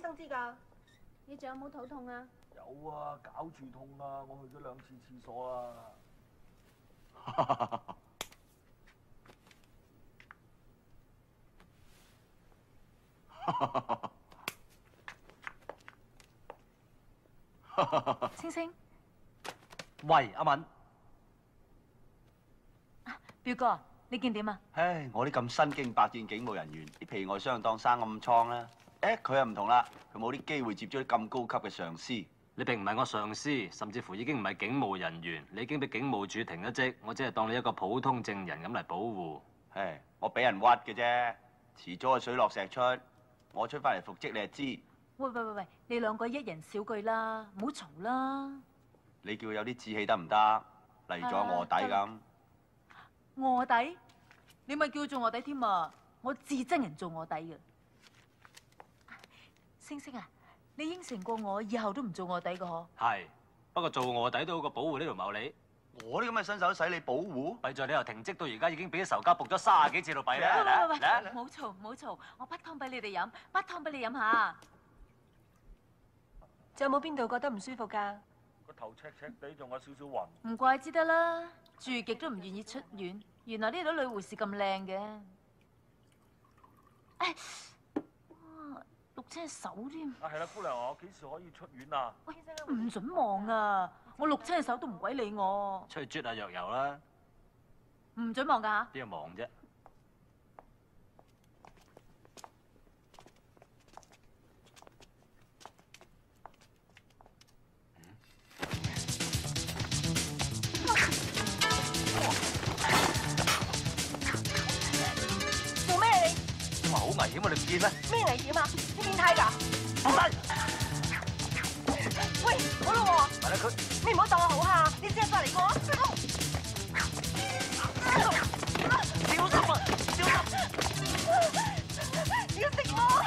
生知㗎？ 你仲有冇肚痛啊？ 有啊，搞住痛啊！我去咗2次廁所啊！ 星星， 喂，阿敏， 表哥，你見點啊？ 唉，我啲咁身經百戰警務人員，啲皮外傷當生暗瘡啦。佢又唔同啦，佢冇啲機會接觸啲咁高級嘅上司。 你並唔係我上司，甚至乎已經唔係警務人員，你已經俾警務處停咗職，我只係當你一個普通證人咁嚟保護。 唉，我俾人屈嘅啫，遲早係水落石出。我出翻嚟復職，你就知。 喂，你兩個一人少句啦，唔好嘈啦。 你叫佢有啲志氣得唔得？例如做下卧底咁。 卧底？你咪叫佢做卧底添啊！我至憎人做卧底嘅。星星啊，你應承過我以後都唔做卧底嘅嗬？ 係，不過做卧底都好過保護呢條茂利。 我啲咁嘅身手都使你保護？ 弊在你由停職到而家已經俾啲仇家仆咗30幾次到弊啦！ 喂，唔好嘈，唔好嘈，我滗湯俾你哋飲，滗湯俾你飲下。 仲有冇邊度覺得唔舒服㗎？ 個頭赤赤地，仲有少少暈。 唔怪之得啦，住極都唔願意出院。原來呢度女護士咁靚嘅。唉，哇，淥親隻手添。 啊，係啦，姑娘，我幾時可以出院啊？ 喂，唔准望啊！我淥親隻手都唔鬼理我。 出去啜下藥油啦。 唔准望㗎嚇。 邊個忙啫？ 做咩你？ 哇，好危險啊！你唔見咩？ 咩危險啊？你變態㗎？ 唔得！ 喂，好啦喎， 係啦，佢你唔好當我好蝦，你先翻嚟過。 小心啊！小心！ 你要食我？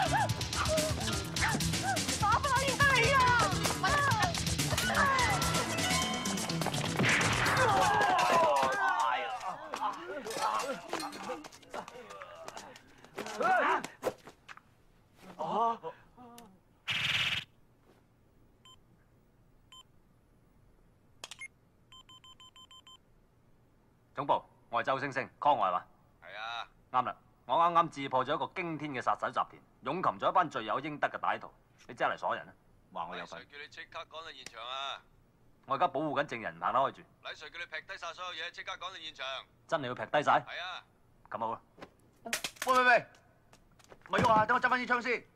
打翻我先得你啊！ 總部，我係周星星，康我係嘛？ 係啊， 啱啦，我啱啱自破咗一個驚天嘅殺手集團，勇擒咗一班罪有應得嘅歹徒。你即刻嚟鎖人啊！話我有份。 黎 Sir 叫你即刻趕到現場啊！ 我而家保護緊證人，唔行得開住。 黎 Sir 叫你劈低晒所有嘢，即刻趕到現場。 真係要劈低晒？ 係啊。 咁好啦。 喂，咪喐下，等我執翻支槍先。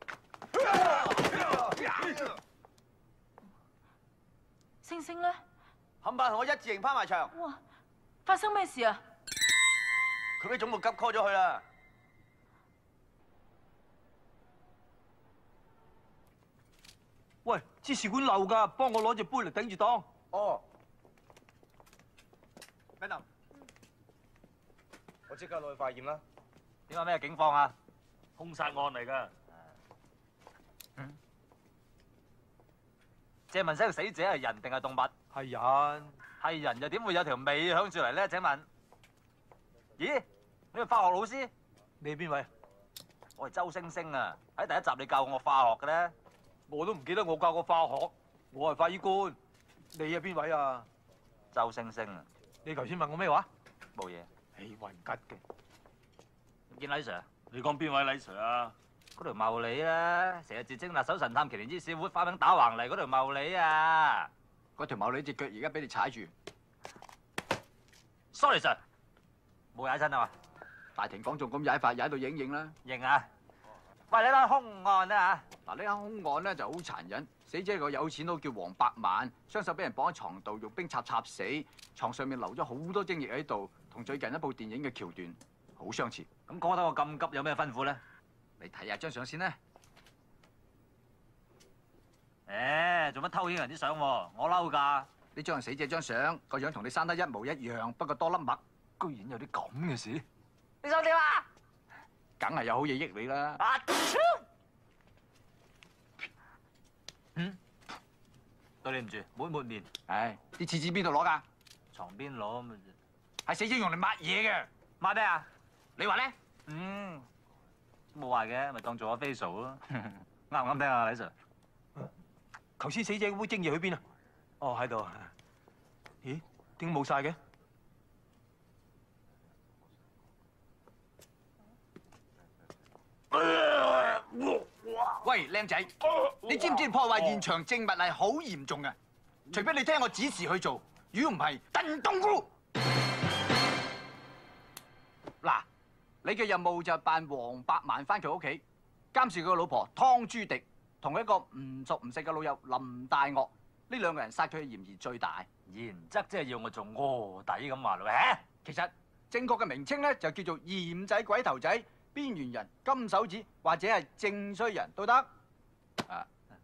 星星咧？ 冚唪唥同我一字形攀埋牆。 哇！發生咩事啊？ 佢俾總部急 call 咗佢啦。 喂，支試管漏㗎，幫我攞隻杯嚟頂住檔。 哦。 Madam，我即刻攞去化驗啦。 點解咩警方啊？ 兇殺案嚟㗎。 借問聲個死者係人定係動物？ 係人。 係人又點會有條尾響住嚟咧？請問？咦？你係化學老師？ 你係邊位？ 我係周星星啊！喺第一集你教我化學嘅咧。 我都唔記得我教過化學。我係法醫官。你係邊位啊？ 周星星啊！ 你頭先問我咩話？ 冇嘢。 唉，混吉嘅。 見李 Sir？ 你講邊位李 Sir 啊？ 嗰條茂利啦，成日自稱拿手神探麒麟之小活，花名打橫嚟嗰條茂利啊！ 嗰條茂利隻腳而家俾你踩住。 Sorry Sir，冇踩親啊嘛？ 大庭廣眾咁踩法，踩到影影啦。 認啊！喂，呢單兇案啊嗱，呢單兇案咧就好殘忍，死者個有錢佬叫黃百萬，雙手俾人綁喺床度，用冰插死，床上面留咗好多精液喺度，同最近一部電影嘅橋段好相似。 咁講得我咁急，有咩吩咐咧？ 你睇下張相先啦。 做乜偷影人啲相？我嬲㗎！ 呢張係死者張相，個樣同你生得一模一樣，不過多粒墨。 居然有啲咁嘅事！ 你想點啊？ 梗係有好嘢益你啦。 對你唔住，抹面。 唉，啲廁紙邊度攞㗎？ 床邊攞咪係死者用嚟抹嘢嘅。 抹咩啊？ 你話咧？ 冇壞嘅，咪當做我 facial 咯。 啱唔啱聽啊，李 Sir？ 頭先死者杯精液去邊啊？哦，喺度。咦？點解冇晒嘅？ 喂，靚仔，你知唔知破壞現場證物係好嚴重嘅？除非你聽我指示去做，如果唔係，燉冬菇。嗱，你嘅任務就係扮黃百萬返佢屋企，監視佢個老婆湯朱迪同一個唔熟唔識嘅老友林大岳，呢兩個人殺佢嘅嫌疑最大。 然則即係要我做臥底咁話咯，嚇？ 其實正確嘅名稱咧就叫做鹽仔、鬼頭仔、邊緣人、金手指或者係正衰人都得。啊！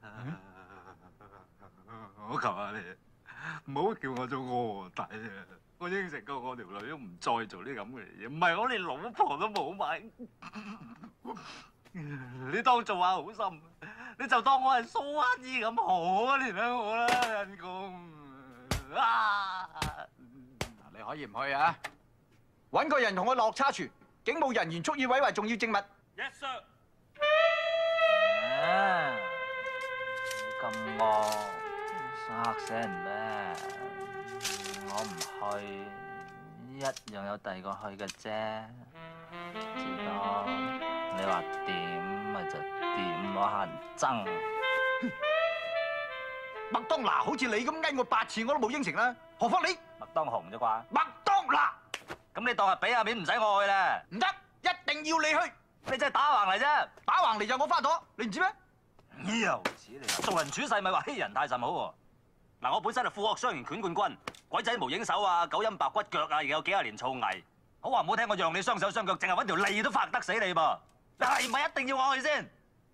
我求下你，唔好叫我做臥底啊！我應承過我條女都唔再做呢咁嘅嘢，唔係我連老婆都冇埋。你當做下好心，你就當我係蘇乞兒咁可憐我啦，人工啊！ 你可以唔去啊？揾個人同我落差廚，警務人員蓄意毀壞重要證物。 Yes sir。咁惡，嚇死人咩？我唔去，一樣有第二個去嘅啫。知道？你話點咪就點，我乞人憎。 麥當娜好似你咁呓我8次我都冇應承啦，何況你？ 麥當雄啫啩？ 麥當娜咁你當係俾下面唔使我去啦？ 唔得，一定要你去。 你真係打橫嚟啫！ 打橫嚟就我花朵，你唔知咩？ 又似你做人處世咪話欺人太甚好喎！嗱，我本身係富學雙形拳冠軍，鬼仔無影手啊，九陰白骨腳啊，而有幾廿年造詣。好話唔好聽，我讓你雙手雙腳，淨係揾條脷都發得死你噃！你係咪一定要我去先？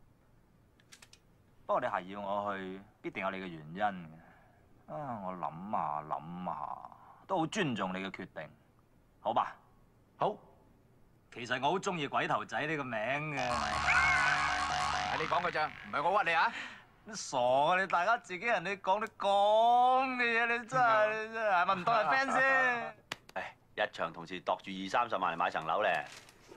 不過你係要我去，必定有你嘅原因嘅。啊，我諗下諗下，都好尊重你嘅決定，好吧？ 好， 其實我好中意鬼頭仔呢個名嘅。 係你講嘅咋，唔係我屈你啊！ 你傻啊！你大家自己人，你講嘅嘢，你真係咪唔當係 friend 先？ 唉，一場同事度住20-30萬嚟買層樓咧，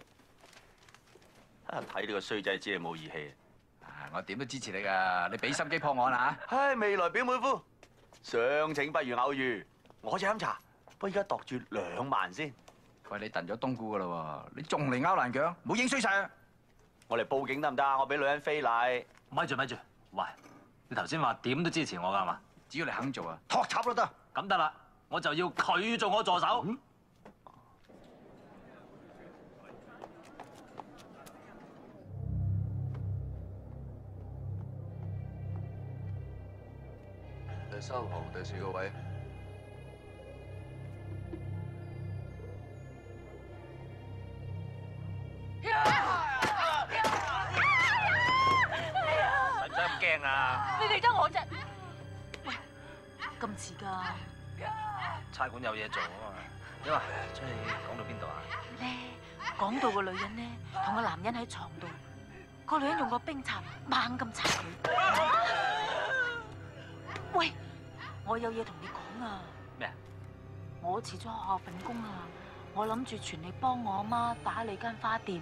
睇你個衰仔知你冇義氣。 我點都支持你㗎，你俾心機破案啊！ 唉，未來表妹夫，相請不如偶遇，我就飲茶，不過而家度住2萬先。 喂，你燉咗冬菇㗎啦喎，你仲嚟拗爛腳，冇影衰晒啊！ 我嚟報警得唔得啊？我俾女人非禮。 咪住咪住，喂！你頭先話點都支持我㗎係嘛？ 只要你肯做啊，托插都得。 咁得啦，我就要佢做我助手。 第3行第4個位。 使唔使咁驚啊？ 你哋得我啫！喂，咁遲㗎？ 差館有嘢做啊嘛。點啊？出去講到邊度啊？ 咧，講到個女人咧，同個男人喺床度，個女人用個冰刷猛咁擦佢。喂，我有嘢同你講啊！ 咩啊？ 我辭咗學校份工啊，我諗住全力幫我阿媽打理間花店。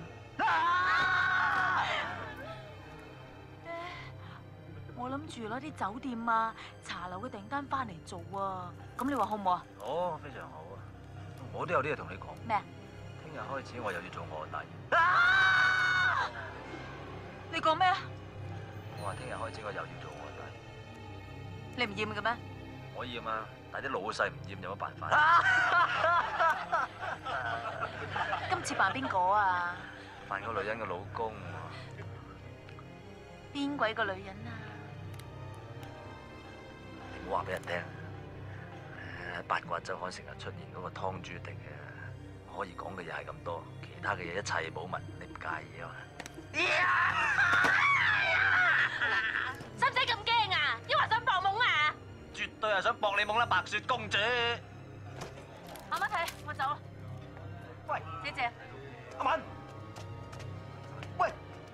我諗住攞啲酒店啊、茶樓嘅訂單翻嚟做啊，咁你話好唔好啊？ 好，非常好啊！我都有啲嘢同你講。 咩啊？ 聽日開始我又要做臥底。 你講咩啊？ 我話聽日開始我又要做臥底。 你唔厭嘅咩？ 我厭啊，但係啲老細唔厭有乜辦法？ 今次扮邊個啊？ 扮個女人嘅老公。 邊鬼個女人啊？ 唔好話俾人聽。八卦週刊成日出現嗰個湯朱迪嘅，可以講嘅嘢係咁多，其他嘅嘢一切保密，你唔介意啊嘛？ 使唔使咁驚啊？抑或想搏懵啊？ 絕對係想搏你懵啦，白雪公主！ 阿媽睇，我走啦。 喂， 姐姐， 阿敏，喂，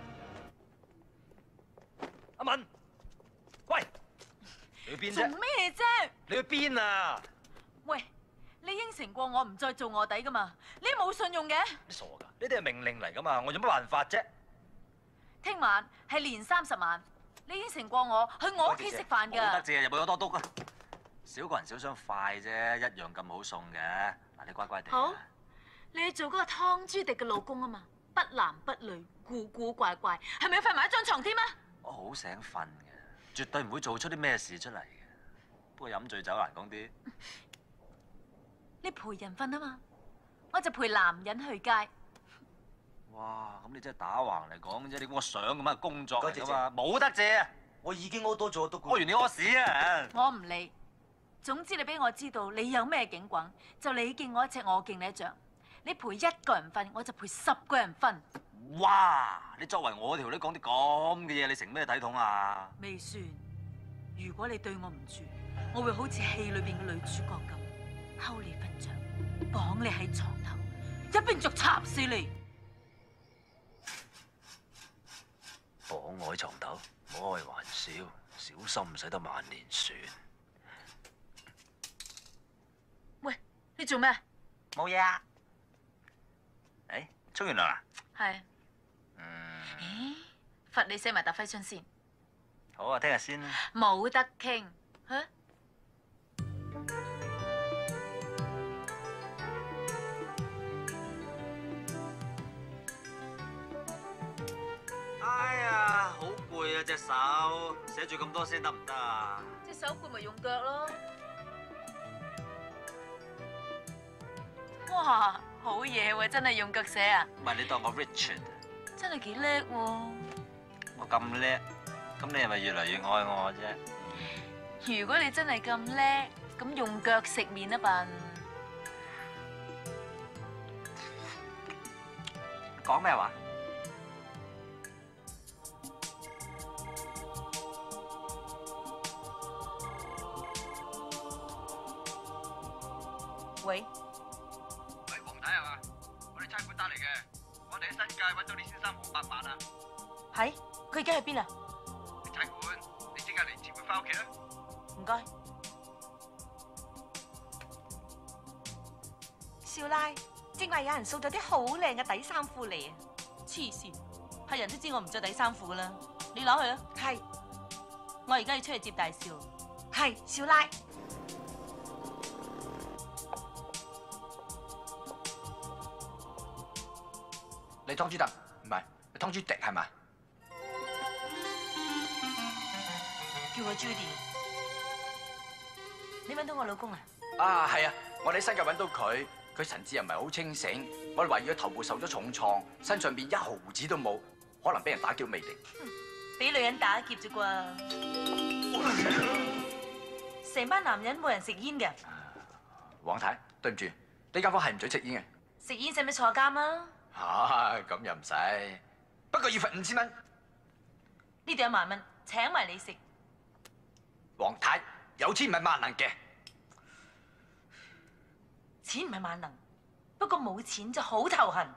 阿敏，喂，你去邊做啫？ 咩啫？ 你去邊啊？ 喂，你應承過我唔再做臥底噶嘛？你都冇信用嘅。 你傻㗎？呢啲係命令嚟㗎嘛，我有乜辦法啫？ 聽晚係年30晚，你應承過我去我屋企食飯冇得㗎。 借，入去多篤啊！少個人少雙筷啫，一樣咁好送嘅。嗱，你乖乖地。 好，你係做嗰個湯豬迪嘅老公啊嘛，不男不女，古古怪怪，係咪要瞓埋一張床添啊？ 我好醒瞓嘅，絕對唔會做出啲咩事出嚟嘅。不過飲醉酒難講啲。 你陪人瞓啊嘛，我就陪男人去街。 哇！咁你真係打橫嚟講啫，你估我想咁啊工作嚟噶嘛，冇得借啊！ 我已經屙多咗都屙完你屙屎啊！ 我唔理，總之你俾我知道你有咩警棍，就你敬我一尺，我敬你一丈。你陪一個人瞓，我就陪10個人瞓。 哇！你作為我條女講啲咁嘅嘢，你成咩體統啊？ 未算，如果你對我唔住，我會好似戲裏邊嘅女主角咁，偷你份帳，綁你喺床頭，一邊就插死你。 綁我喺床頭，開玩笑，小心唔使得萬年船。 喂，你做咩？ 冇嘢啊。誒，沖完涼啦？ 係。咦？罰你寫埋答揮春先。 好啊，聽日先啦。 冇得傾，嚇？ 哎呀，好攰啊隻手，寫住咁多先得唔得啊？ 隻手攰咪用腳咯。哇，好嘢喎！真係用腳寫啊！ 唔係你當我 Richard， 真係幾叻喎！ 我咁叻，咁你係咪越嚟越愛我啫？ 如果你真係咁叻，咁用腳食麵啊笨！ 講咩話？ 喂， 喂，黃太係嘛？我哋差館打嚟嘅，我哋喺新界揾到你先生黃百萬啊！ 係，佢而家喺邊啊？ 差館，你即刻嚟接佢翻屋企啦！ 唔該。 少奶，正話有人送咗啲好靚嘅底衫褲嚟啊！ 黐線，係人都知我唔着底衫褲噶啦，你攞去啦。 係我而家要出去接大少。 係，少奶。 你湯豬特唔係，你湯豬迪係嘛？ 叫佢 Judy。你揾到我老公啊？ 啊，係啊，我哋喺新界揾到佢，佢神志又唔係好清醒，我哋懷疑佢頭部受咗重創，身上邊1毫子都冇，可能俾人打劫未定。 俾女人打劫啫啩？成班男人冇人食煙嘅， 黃太，對唔住，呢間房係唔准食煙嘅。 食煙使唔使坐監啊？ 嚇，咁又唔使，不過要罰5000蚊。 呢度有1萬蚊，請埋你食。 黃太，有錢唔係萬能嘅。 錢唔係萬能，不過冇錢就好頭痕。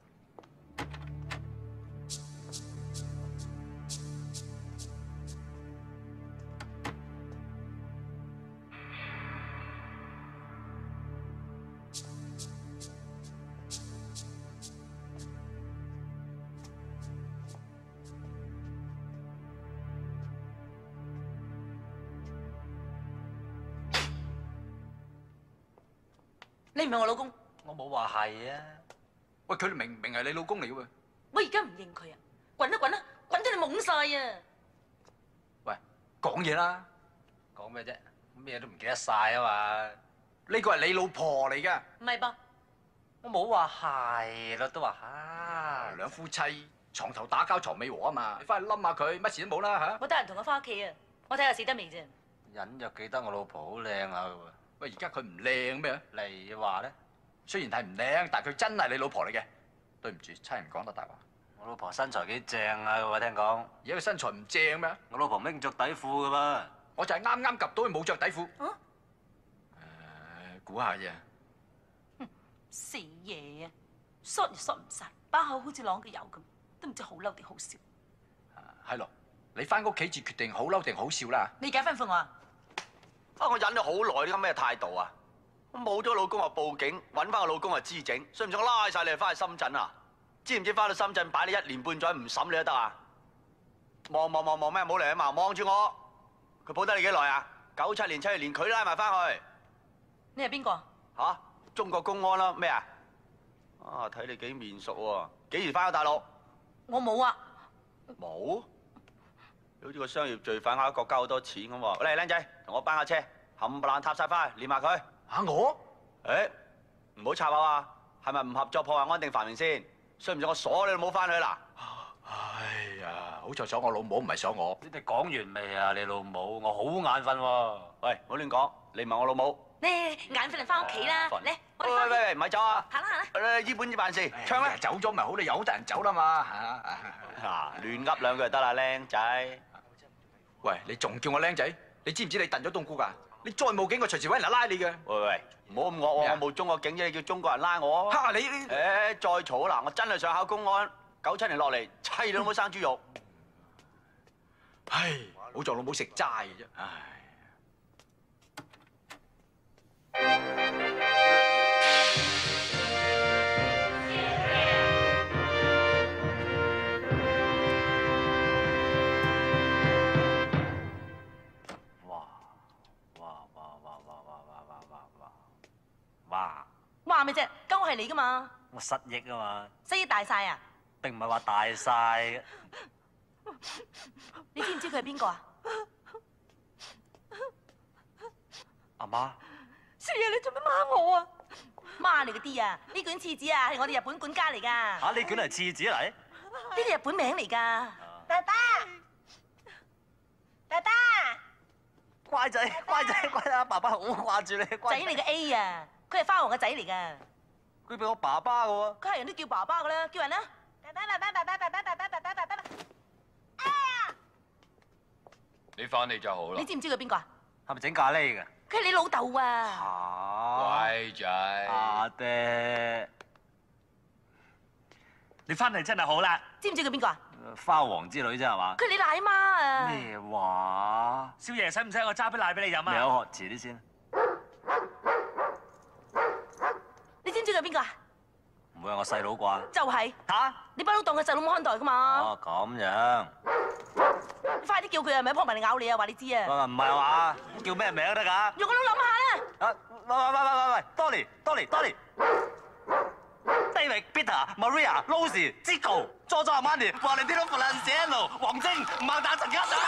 你唔係我老公， 我冇話係啊。 喂，佢明明係你老公嚟嘅喎。 我而家唔認佢啊！滾啊滾啊，滾到你懵晒啊！ 喂，講嘢啦！ 講咩啫？咩都唔記得晒啊嘛！ 呢個係你老婆嚟㗎。 唔係噃， 我冇話係咯，都話嚇。 兩夫妻床頭打交床尾和啊嘛！你翻去冧下佢，乜事都冇啦嚇。 我得閒同佢翻屋企啊！我睇下死得未啫。 隱約記得我老婆好靚下嘅喎。 喂，而家佢唔靚咩？ 你話咧？ 雖然係唔靚，但係佢真係你老婆嚟嘅。對唔住，差人講得大話。 我老婆身材幾正啊！我聽講。 而家佢身材唔正咩？ 我老婆拎着底褲嘅噃。 我就係啱啱及到佢冇着底褲。 啊？ 估下啫。 死嘢啊！縮又縮唔晒，把口好似啷嘅油咁，都唔知好嬲定好笑。 係咯，你翻屋企至決定好嬲定好笑啦。 你而家吩咐我啊！ 我忍咗好耐，啲咁咩態度啊？我冇咗老公就報警，揾翻個老公就知整，信唔信我拉晒你翻去深圳啊？知唔知翻到深圳擺你1年半載唔審你都得啊？ 望咩？冇嚟啊嘛！望住我，佢抱得你幾耐啊？97年7月連佢都拉埋翻去。 你係邊個？ 嚇？中國公安啦，咩啊？啊，睇你幾面熟喎！幾時翻咗大陸？ 我冇啊。 冇？你好似個商業罪犯呃國家好多錢咁喎！嚟，靚仔，同我班下車，冚唪唥踏晒翻去，連埋佢。 嚇我？ 誒，唔好插口啊！係咪唔合作破壞安定繁榮先？信唔信我鎖你老母翻去啦？ 哎呀，好在鎖我老母，唔係鎖我。 你哋講完未啊？你老母，我好眼瞓喎。 喂，唔好亂講，你唔係我老母。 你眼瞓就翻屋企啦。嚟，我哋翻屋企。 喂，唔係走啊！ 行啦行啦。 依本依辦事，唱咧。 走咗咪好，你由得人走啦嘛嗱，亂噏兩句就得啦，靚仔。 喂，你仲叫我僆仔？你知唔知你燉咗冬菇㗎？你再冇警，我隨時揾人拉你嘅。 喂，唔好咁惡喎，我冇中國警啫，你叫中國人拉我。 嚇你！ 誒，再嘈嗱，我真係想考公安。97年落嚟，砌你老母生豬肉。 唉，好在老母食齋嘅啫。唉。 話咩啫？間屋係你㗎嘛？ 我失憶啊嘛。 失憶大晒啊！ 並唔係話大晒。 你知唔知佢係邊個啊？ 阿媽。 少爺，你做咩罵我啊？罵你嗰啲啊！呢卷廁紙啊，係我哋日本管家嚟㗎。 嚇！呢卷係廁紙嚟？ 呢啲日本名嚟㗎。 爸爸，爸爸， 乖仔，乖仔，乖仔，爸爸好掛住你。 仔嚟嘅 A 啊，佢係花王嘅仔嚟㗎。 佢俾我爸爸嘅喎。 佢係人都叫爸爸㗎啦，叫人啦。 爸爸，爸爸，爸爸，爸爸，爸爸，爸爸，爸爸。哎呀！ 你翻嚟就好啦你。知唔知佢邊個啊？ 係咪整咖喱嘅？ 佢係你老豆啊！ 嚇！ 乖仔， 阿爹，你翻嚟真係好啦。 知唔知佢邊個啊？ 花王之類啫係嘛？ 佢係你奶媽啊！ 咩話？ 少爺，使唔使我揸杯奶俾你飲啊？ 你有學遲啲先。 你知唔知佢係邊個啊？ 唔會係我細佬啩？ 就係嚇！ 你不嬲當佢細佬咁看待㗎嘛？ 哦，咁樣。 你快啲叫佢啊，咪撲埋嚟咬你啊！話你知啊！ 唔係話叫咩名都得㗎？ 用個腦諗下啦！ 啊！喂！Tony、David、Peter、Maria、Lucy、Zico、Giorgio Armani、Valentino Feliciano、黃晶、孟達、陳家祥。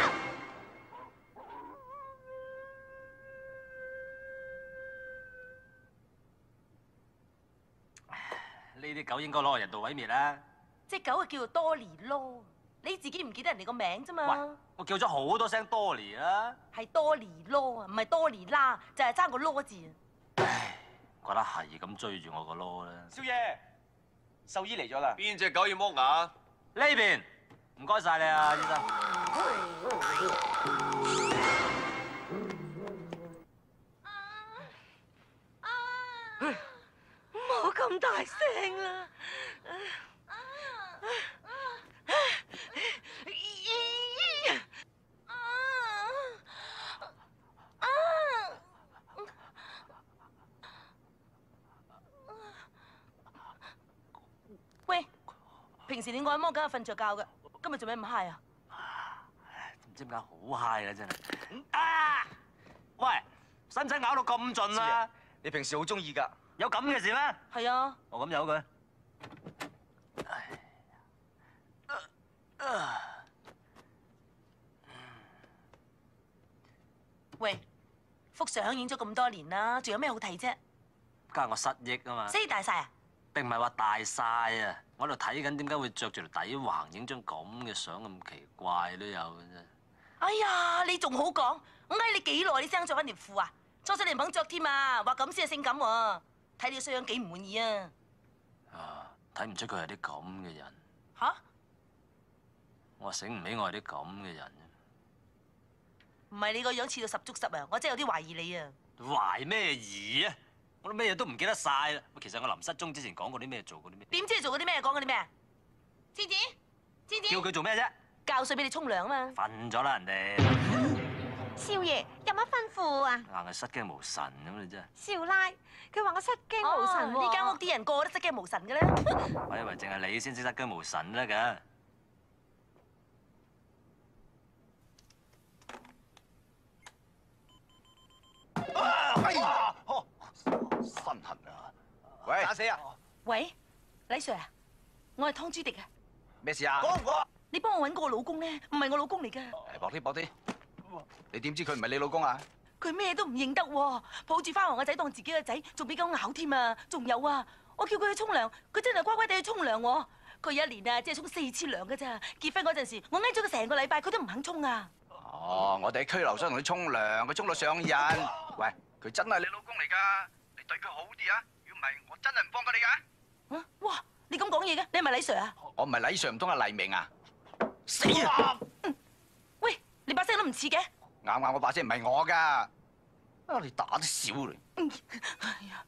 呢啲狗應該攞嚟人道毀滅啦！ 隻狗啊叫做多尼咯，你自己唔記得人哋個名啫嘛？ 喂，我叫咗好多聲多尼啦。 係多尼咯啊，唔係多尼啦，就係爭個咯字啊！ 唉，覺得係咁追住我個囉啦。 少爺，獸醫嚟咗啦。 邊隻狗要剝牙？ 呢邊，唔該晒你啊，醫生。 唔好咁大聲啦！喂，平時你按摩梗係瞓着覺㗎，今日做咩咁 high 啊？ 唔知點解好 high 啊，真係。啊！喂，使唔使咬到咁盡啊？ 你平時好中意㗎。 有咁嘅事咩？ 係啊。 我咁由佢。 喂，幅相影咗咁多年啦，仲有咩好睇啫？ 梗係我失憶啊嘛。 失憶大晒啊！ 並唔係話大晒啊！我喺度睇緊點解會着住條底橫影張咁嘅相咁奇怪都有嘅啫。 哎呀，你仲好講？我嗌你幾耐，你先肯着翻條褲啊？初初你唔肯着添啊，話咁先係性感喎。睇你個衰樣幾唔滿意啊！ 啊，睇唔出佢係啲咁嘅人。 吓？ 我醒唔起我係啲咁嘅人。 唔係你個樣似到十足十啊！我真係有啲懷疑你啊！ 懷咩疑啊？我都咩嘢都唔記得晒啦。其實我臨失蹤之前講過啲咩，做過啲咩？ 點知你做過啲咩？講過啲咩啊？芝子， 叫佢做咩啫？ 教水俾你沖涼啊嘛！ 瞓咗啦，人哋。 少爺有乜吩咐啊？ 硬係失驚無神咁你真係。 少奶，佢話我失驚無神喎。 呢間屋啲人個個都失驚無神嘅啦。 我以為淨係你先識失驚無神得㗎。 身痕啊！喂， 打死啊！ 喂，李 Sir 啊，我係湯朱迪啊， 咩事啊？ 講唔講？ 你幫我揾個我老公咧，唔係我老公嚟噶。 薄啲薄啲。你點知佢唔係你老公啊？ 佢咩都唔認得喎，抱住花王個仔當自己個仔，仲俾狗咬添啊！仲有啊，我叫佢去沖涼，佢真係乖乖地去沖涼喎。佢一年啊，只係沖4次涼噶咋。結婚嗰陣時，我嗌咗佢成個禮拜，佢都唔肯沖啊。 哦，我哋喺拘留所同佢沖涼，佢沖到上癮。喂，佢真係你老公嚟㗎，你對佢好啲啊！如果唔係，我真係唔放過你㗎。 哇，你咁講嘢嘅，你係咪李 Sir 啊？ 我唔係李 Sir，唔通係黎明啊？死啊！ 喂，你把聲都唔似嘅。 啱啱我把聲唔係我㗎，啊你打得少嚟。 哎呀，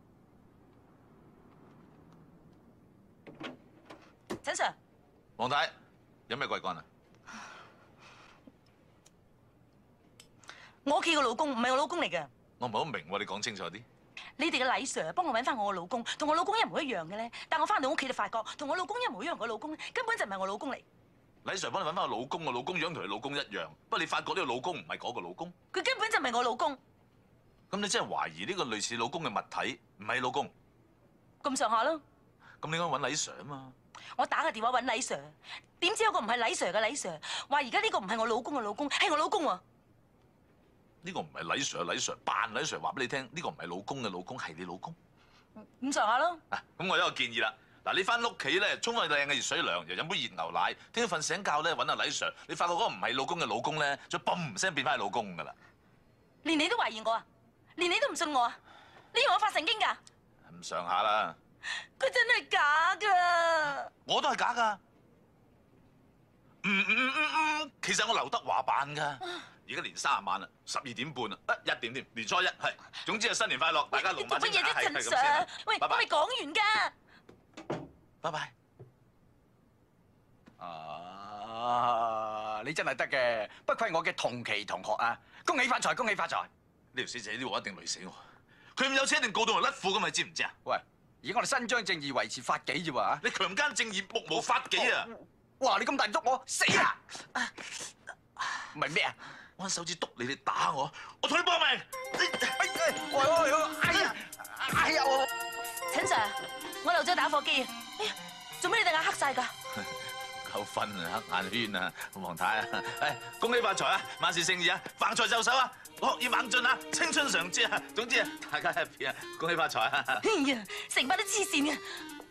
陳 Sir， 黃太，有咩貴幹啊？ 我屋企個老公唔係我老公嚟嘅。 我唔係好明喎，你講清楚啲。 你哋嘅李 Sir 幫我揾翻我個老公，同我老公一模一樣嘅咧。但我翻到屋企就發覺，同我老公一模一樣嘅老公根本就唔係我老公嚟。 李 Sir 幫你揾翻個老公，個老公樣同你老公一樣，不過你發覺呢個老公唔係嗰個老公。 佢根本就唔係我老公。 咁你真係懷疑呢個類似老公嘅物體唔係老公？ 咁上下咯。 咁你應該揾李 Sir 啊嘛。 我打個電話揾李 Sir，點知有個唔係李 Sir 嘅李 Sir，話而家呢個唔係我老公嘅老公，係我老公喎。 呢個唔係李 Sir 嘅李 Sir，扮李 Sir 話俾你聽，呢個唔係老公嘅老公，係你老公。 咁上下咯。 嗱，咁我有一個建議啦。嗱，你翻屋企咧，沖個靚嘅熱水涼，又飲杯熱牛奶，聽朝瞓醒覺咧，揾阿李 Sir，你發覺嗰個唔係老公嘅老公咧，就嘣聲變翻係老公噶啦。 連你都懷疑我啊？連你都唔信我啊？你以為我發神經㗎？ 咁上下啦。 佢真係假㗎？ 我都係假㗎。其實我劉德華扮㗎。而家年30晚啦，12點半啦，1點添，年初1係。總之係新年快樂，大家龍馬精神。 做乜嘢啫，陳 Sir？喂，我未講完㗎。 拜拜。 你真係得嘅，不愧我嘅同期同學啊！恭喜發財，恭喜發財！ 呢條死仔呢鑊一定累死我。佢咁有錢一定告到我甩褲咁，你知唔知啊？ 喂，而家我哋新張正義，維持法紀啫喎。 你強姦正義，目無法紀啊！ 哇！你咁大力捉我，死啦！唔係咩啊？ 我手指篤你，你打我，我同你搏命！ 哎呀！ 陳 Sir，我漏咗打火機啊！哎呀，做咩你對眼黑晒㗎？ 夠瞓啊，黑眼圈啊，黃太啊！誒，恭喜發財啊，萬事勝意啊，橫財就手啊，學業猛進啊，青春常駐啊！總之啊，大家 happy 啊，恭喜發財啊！ 哎呀，成班都黐線嘅。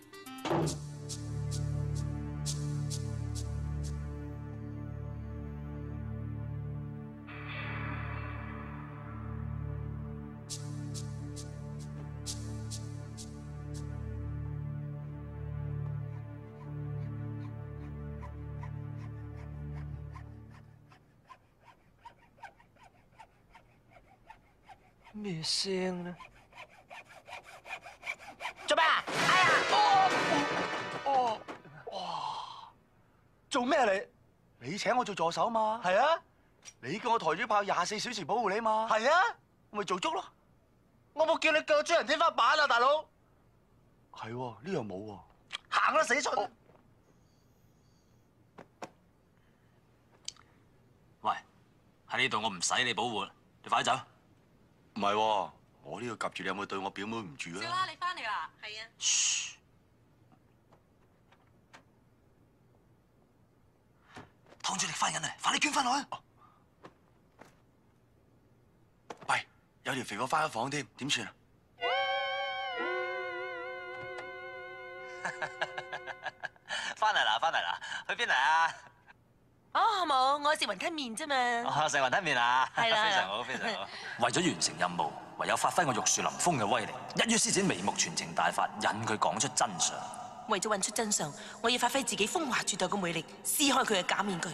咩聲咧？ 做咩啊？哎呀！ 做咩你請我做助手嘛？係啊。你叫我抬住炮24小時保護你嘛？係啊。我咪做足咯。我冇叫你腳追人天花板啊，大佬。係喎，呢樣冇喎。行啦，死蠢！ 喂，喺呢度我唔使你保護，你快走。 唔係喎，我呢個夾住你有冇對我表妹唔住啊？ 少啦，你翻嚟啦。係啊。 噓。湯主力翻緊嚟，快啲捐翻落去。 喂，有條肥哥翻咗房添，點算啊？ 翻嚟啦，翻嚟啦，去邊嚟啊？ 哦，冇，我食雲吞麵啫嘛。 哦，食雲吞麵啊！ 係啦， 非常好，非常好。為咗完成任務，唯有發揮我玉樹臨風嘅威力，一於施展眉目傳情大法，引佢講出真相。 為咗揾出真相，我要發揮自己風華絕代嘅魅力，撕開佢嘅假面具。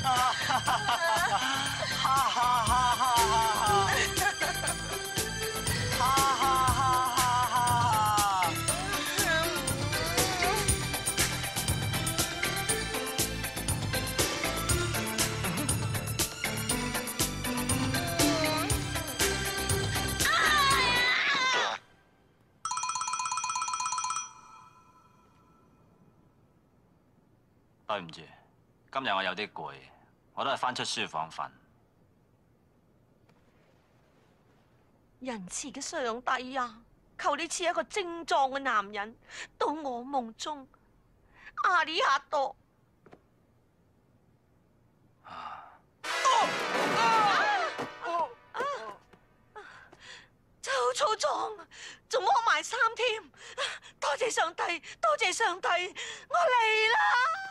對唔住，今日我有啲攰，我都係翻出書房瞓。 仁慈嘅上帝啊，求你賜一個精壯嘅男人到我夢中。阿里亞多。周粗壯，仲屙埋衫添，多謝上帝，多謝上帝，我嚟啦！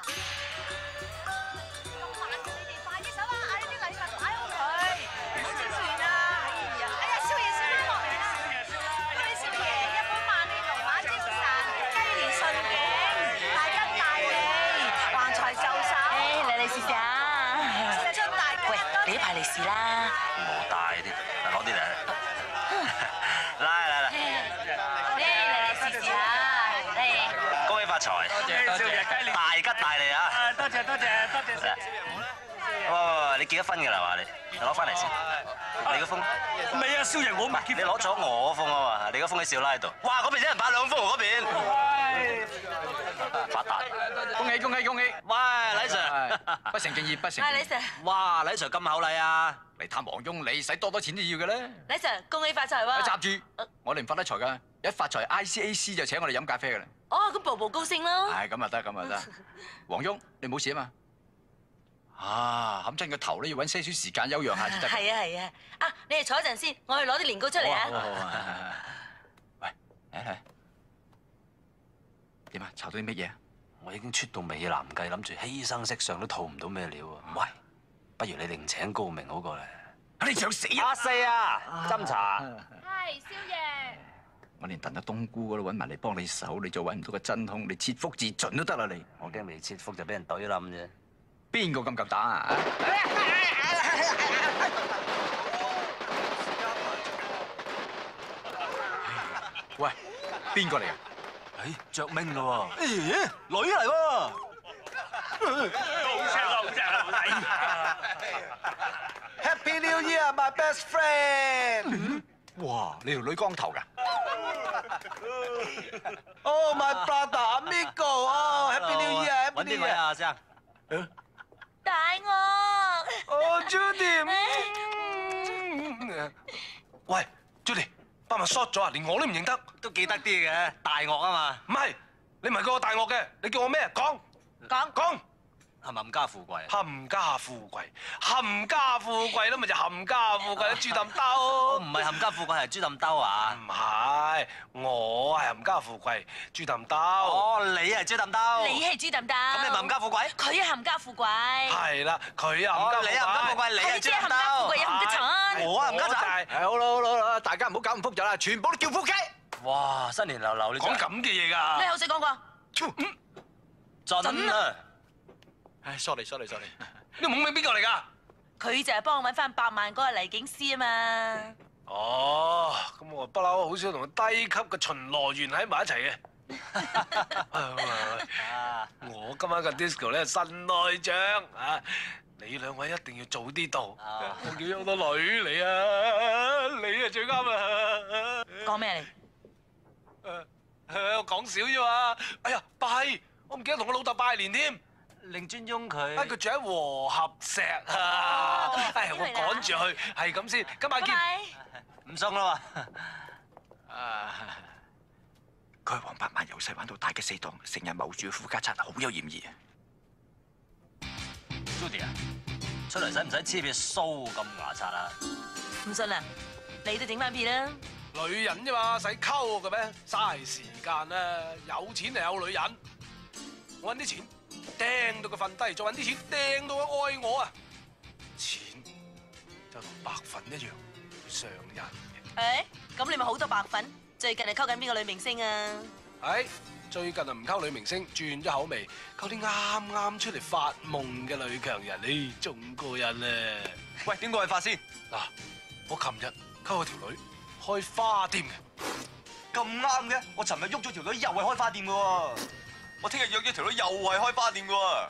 咁慢嘅你哋快啲手啦，嗌啲禮物擺好佢，唔好整亂啊！哎呀，少爺少媽落嚟啦！恭喜少爺一本萬利龍馬精神，雞年順景，大吉大利，橫財就手。 嚟嚟試試啊！ 新春大吉！ 喂，你呢排利是啦。 冇帶啲，攞啲嚟。嚟嚟嚟， 嚟試試啊！嚟， 恭喜發財， 多謝少爺雞年大吉大利啊！ 多謝多謝多謝少爺。 喂，你結咗婚㗎啦嘛？你攞翻嚟先，你個封。 未啊，少爺我唔你攞咗我封啊嘛？你個封喺少拉度。哇！嗰邊一人擺2封喎，嗰邊。發達！ 恭喜恭喜恭喜！ 喂，禮 Sir， 不成敬意，不成係李敬意。 Sir， 哇，禮 Sir 咁厚禮啊！ 嚟探黃庸，你使多錢都要嘅咧。 李 Sir，恭喜發財你喎！ 閘住，我哋唔發得財㗎，一發財 ICAC 就請我哋飲咖啡㗎啦。 哦，咁步步高升咯。 係咁啊得，咁啊得。黃庸，你冇事啊嘛？啊，冚親個頭咧，要揾些少時間休養下先得。 係啊係啊，啊你哋坐一陣先，我去攞啲年糕出嚟啊！ 好啊。喂，嚟點啊？炒到啲乜嘢啊？ 我已經出到美男計，諗住犧牲色相都套唔到咩料啊！喂，不如你另請高明好過咧。 你想死啊？ 阿四啊，斟茶。 係少爺。 我連燉得冬菇都揾埋嚟幫你手，你就揾唔到個真兇，你切腹自盡都得啦你。 我驚未切腹就俾人懟冧啫。 邊個咁夠膽啊？喂，邊個嚟啊？ 誒，着明咯喎。 咦，女嚟喎！ 好正啊，好正啊，好睇啊！ Happy New Year, my best friend！ 哇，你條女光頭㗎？ Oh my brother, amigo！哦，Happy New Year，Happy 揾 New 邊位 Year！ 啊，阿生？ 大我。 哦，Judy！喂，Judy，班咪 short 咗啊，連我都唔認得。 都記得啲嘅，大樂啊嘛。 唔係，你唔係叫我大樂嘅，你叫我咩？講。 係咪冚家富貴？ 冚家富貴，冚家富貴啦，咪就冚家富貴，豬抌兜。 我唔係冚家富貴，係豬抌兜啊！ 唔係，我係冚家富貴，豬抌兜。 哦，你係豬抌兜。 你係豬抌抌。 咁你咪冚家富貴？ 佢係冚家富貴。 係啦，佢啊冚家富貴。 你係冚家富貴，你係豬抌兜。 佢係冚家鏟。 我係冚家鏟。 係好啦好啦好啦，大家唔好搞咁複雜啦，全部都叫腹肌。 哇！新年流流，你講咁嘅嘢㗎。 你口水講過？ 準啊！ 唉，sorry，你懵明邊個嚟㗎？ 佢就係幫我揾翻100萬嗰個黎警司啊嘛。 哦，咁我不嬲好少同低級嘅巡邏員喺埋一齊嘅。我今晚嘅 disco 咧新內張啊！你兩位一定要早啲到，我叫咗好多女嚟啊！你啊最啱啊！ 講咩我講少啫嘛！哎呀，拜！我唔記得同我老豆拜年添。 令尊翁佢。 佢住喺和合石啊！唉，我趕住去，係咁先，今晚見。 唔送啦啊！佢係黃百萬由細玩到大嘅死黨，成日謀住富家賊，好有嫌疑啊 ！Judy 啊，出嚟使唔使黐片鬚咁牙刷啊？ 唔信啊，你都整翻片啦。 女人啫嘛，使溝嘅咩？嘥時間啊！有錢就有女人，我揾啲錢。掟到佢瞓低，再揾啲錢掟到佢愛我啊！錢就同白粉一樣上癮嘅。 誒，咁你咪好多白粉？最近係溝緊邊個女明星啊？ 最近啊唔溝女明星，轉咗口味，溝啲啱啱出嚟發夢嘅女強人，你仲過癮咧！ 喂，點個係發先？ 嗱，我琴日溝咗條女，開花店嘅。 咁啱嘅，我尋日喐咗條女又係開花店嘅喎。 我聽日約咗條女又係開花店嘅喎。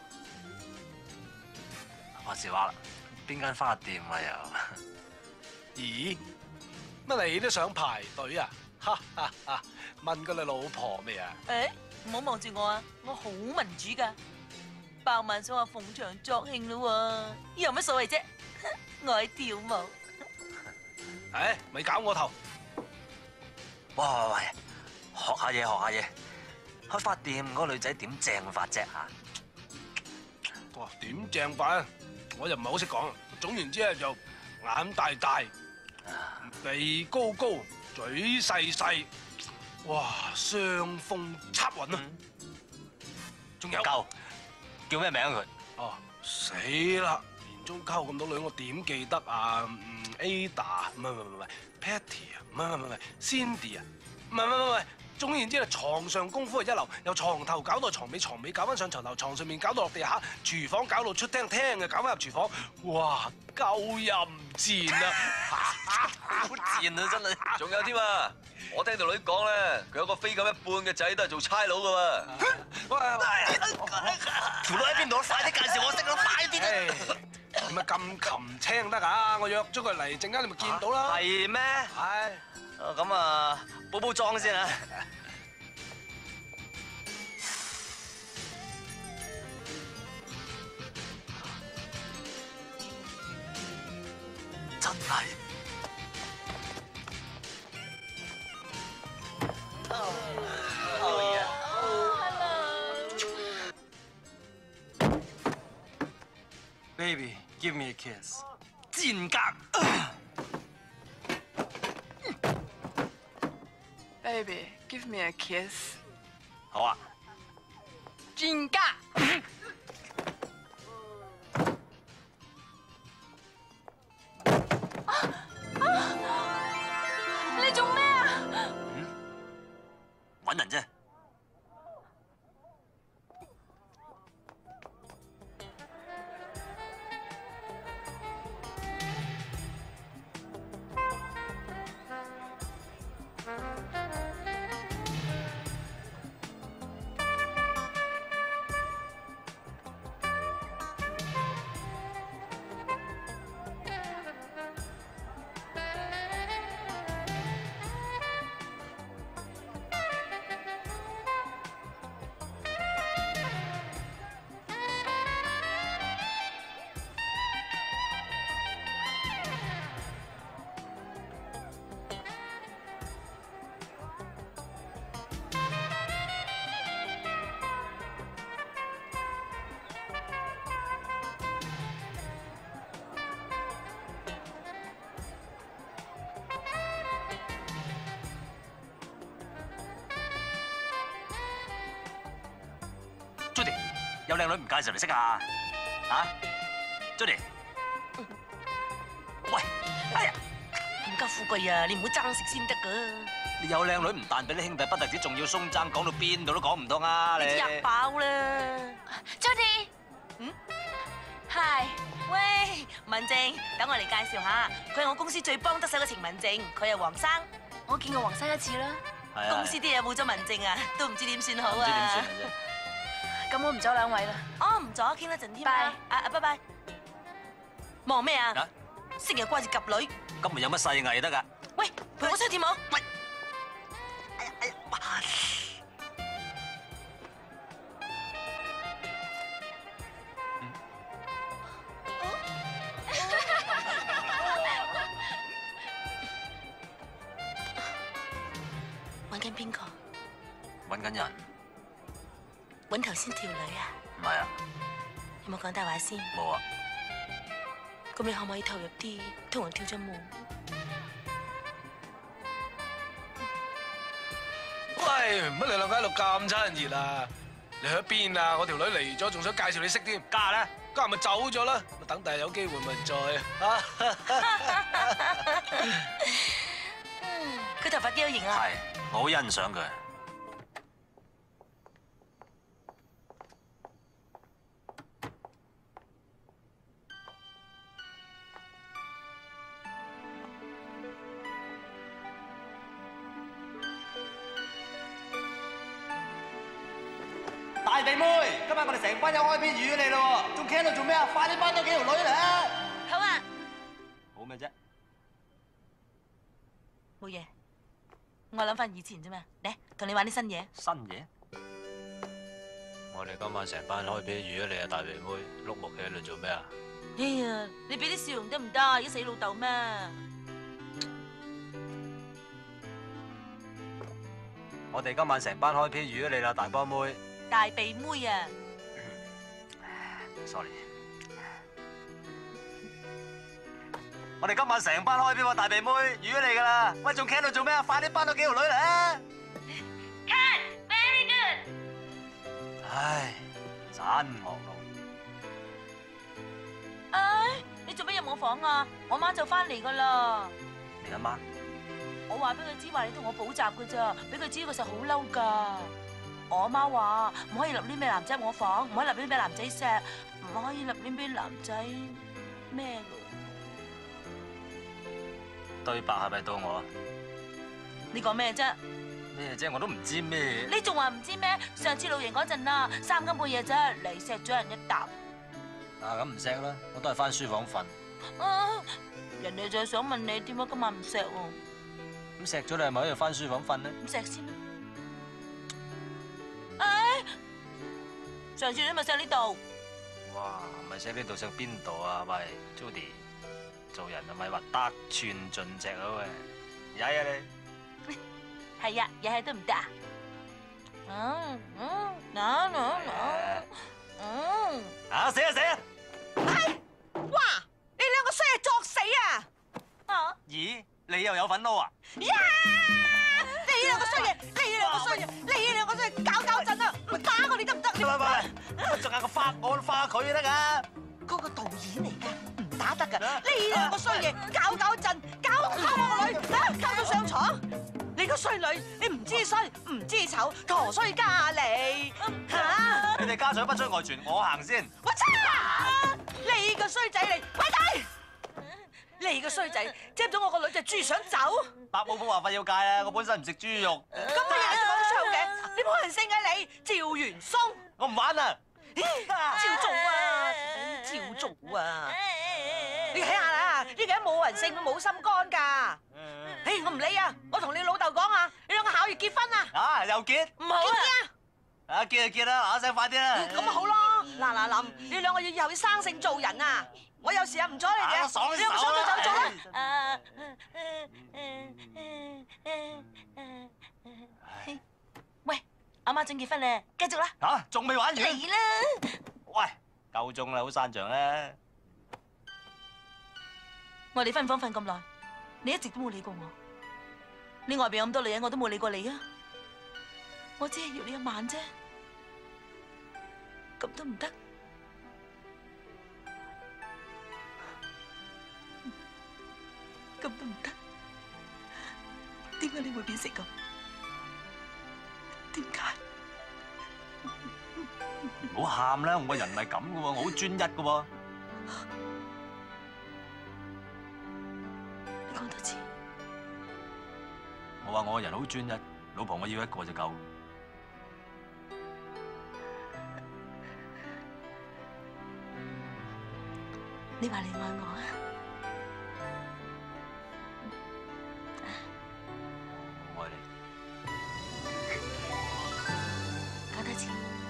話時話啦，邊間花店啊又？ 咦？乜你都想排隊啊？哈哈哈！問過你老婆未啊？ 誒，唔好望住我啊！我好民主噶，百萬想話逢場作興咯喎，有乜所謂啫？我愛跳舞。 咪搞我頭！ 喂，學下嘢，開花店嗰個女仔點正法啫嚇？ 哇，點正法啊？我又唔係好識講。總言之咧，就眼大大，鼻高高，嘴細細，哇，雙峰插雲啊！仲有夠叫咩名佢？ 哦，死啦！年中溝咁多女，我點記得啊？Ada 唔係 Patty 啊，唔係 Cindy 啊，唔係，總言之啊，床上功夫係一流，由床頭搞到床尾，床尾搞翻上床頭，床上面搞到落地下，廚房搞到出廳，廳嘅搞翻入廚房，哇，夠淫賤啊！ 好賤啊真係！ 仲有添啊！我聽條女講咧，佢有個飛咁一半嘅仔都係做差佬噶喎。 條女喺邊度？快啲介紹我識啦！快啲！ 點解咁擒青得㗎？我約咗佢嚟，陣間你咪見到啦。 係咩？ 係。 咁啊，補妝先啊！真係。 Baby, give me a kiss。 賤格。 Baby, give me a kiss。 好啊。 賤格。 你做咩啊？ 揾人啫。Judy， 有靚女唔介紹嚟識下啊 ？Judy， 喂，哎呀， 唔夠富貴啊！你唔好爭食先得噶。 你有靚女唔但俾啲兄弟，不特止仲要鬆爭，講到邊度都講唔通啊！你入飽啦 ，Judy， Hi， 喂，文靜，等我嚟介紹下，佢係我公司最幫得手嘅程文靜，佢係黃生， 我見過黃生一次啦。 公司啲嘢冇咗文靜啊，都唔知點算好啊！ 唔知點算嘅啫。 咁我唔阻兩位啦。 哦，唔阻，傾得陣添啦。拜拜。忙咩啊？成日掛住夾女。 咁咪有乜細藝得㗎？ 喂，陪我出去跳舞。喂。哎呀，揾緊邊個？ 揾緊人。 揾頭先條女啊？ 唔係啊。 有冇講大話先？ 冇啊。 咁你可唔可以投入啲，同人跳張舞？ 喂，乜你兩個喺度咁親熱啊？你去咗邊啊？我條女嚟咗，仲想介紹你識添。 家咧？ 家咪走咗啦。等第日有機會咪再啊。 佢頭髮幾有型啊！ 係，我好欣賞佢。 大鼻妹，今晚我哋成班友開篇預你咯，仲企喺度做咩啊？快啲班多幾條女嚟啊！ 好啊， 好咩啫？ 冇嘢，我諗翻以前啫嘛。嚟，同你玩啲新嘢。 新嘢？ 我哋今晚成班開篇預咗你啊，大鼻妹，碌木企喺度做咩啊？ 哎呀，你俾啲笑容得唔得？而家死老豆咩？ 我哋今晚成班開篇預咗你啦，大波妹。 大鼻妹啊 ！sorry， 我哋今晚成班開篇喎，大鼻妹預咗你噶啦。喂，仲企喺度做咩啊？快啲班多幾條女嚟啊 ！Cut very good。 唉，真惡路。 唉，你做乜入我房啊？我媽就翻嚟噶啦。 你阿媽？ 我話俾佢知話你同我補習噶咋，俾佢知佢實好嬲噶。我阿媽話唔可以立亂俾男仔入我房，唔可以立亂俾男仔錫，唔可以立亂俾男仔咩噶。 對白係咪到我啊？ 你講咩啫？ 咩啫？我都唔知咩。 你仲話唔知咩？上次露營嗰陣啊，3更半夜啫嚟錫咗人一啖。 啊，咁唔錫啦，我都係翻書房瞓。 啊，人哋就係想問你點解今晚唔錫喎？ 咁錫咗你係咪喺度翻書房瞓呢？ 咁錫先啦。唉，上次你咪錫呢度。 哇，咪錫呢度錫邊度啊？喂 ，Judy， 做人係咪話得寸進尺啊？喂，曳啊你！ 係呀，日日都唔得啊！ 死啊死啊！ 唉，哇！你兩個衰嘢作死啊！ 啊！ 咦，你又有份撈啊？ 呀！你兩個衰嘢，你兩個衰嘢，你兩個衰嘢，搞震啊！唔打我哋得唔得？ 喂，仲有個花我花佢得㗎。 嗰個導演嚟㗎，唔打得㗎。你兩個衰嘢，搞震，搞我個女，搞到上床。你個衰女，你唔知衰唔知醜，陀衰家嚟嚇！ 你哋家長不出外傳，我行先。 我差！你個衰仔嚟，喂仔！你個衰仔接咗我個女隻豬想走？ 白冇冇話費要戒啊！我本身唔食豬肉。 咁乜嘢你仲講得出口嘅？你冇人性嘅你，趙元松！ 我唔玩啦！ 照做啊，照做啊！你睇下啦，呢個人冇人性，冇心肝㗎。唉，我唔理啊！我同你老豆講啊，你兩個考慮結婚啊！ 啊，又結？ 唔好啊！ 啊，結就結啦，嗱聲快啲啦！ 咁咪好咯！嗱，林，你兩個要以後要生性做人啊！我有時啊唔阻你嘅，你有冇想做就做啦！ 喂，阿媽準結婚咧，繼續啦！ 嚇，仲未玩完？ 嚟啦！ 喂，夠鐘啦，好散場啦！ 我哋分房瞓咁耐，你一直都冇理過我。你外邊有咁多女人，我都冇理過你啊！我只係要你一晚啫，咁都唔得？咁都唔得？點解你會變成咁？點解？ 唔好喊啦，我個人唔係咁噶喎，我好專一噶喎。 你講多次。 我話我個人好專一，老婆我要一個就夠。 你話你愛我啊？ 我愛你。 講多次。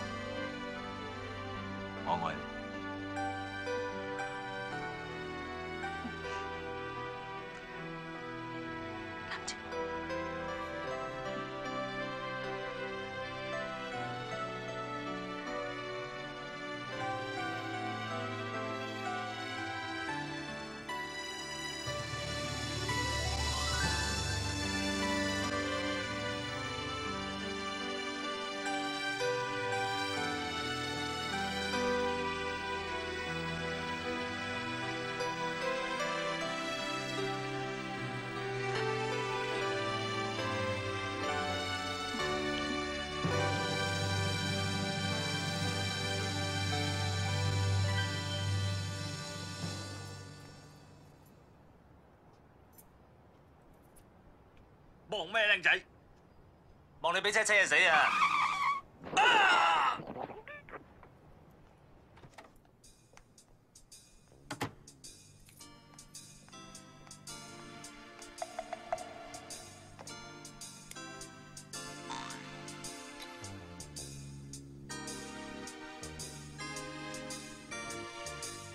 我愛你。 攬住。 望咩靚仔？望你俾車車死啊！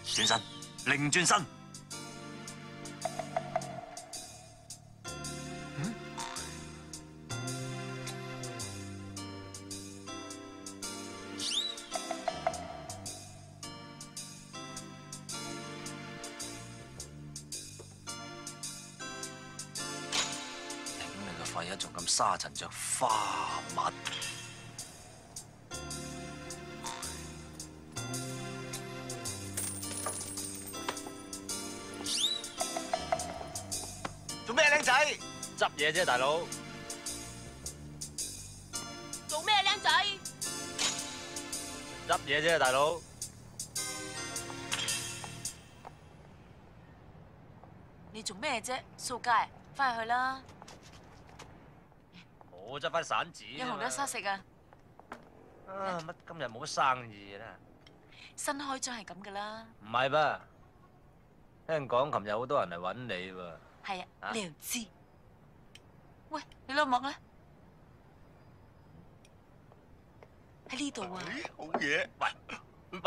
轉身，擰轉身。肺啊，仲咁沙塵着花蜜， 做咩僆仔？ 執嘢啫，大佬。 做咩僆仔？ 執嘢啫，大佬。 你做咩啫？掃街，翻去啦。 我執翻散紙。 有紅豆沙食啊！ 乜今日冇乜生意啦？ 新開張係咁噶啦。 唔係吧？聽講琴日好多人嚟揾你喎。 係啊，你又知？喂，你攞幕啦。喺呢度啊！ 好嘢！ 喂，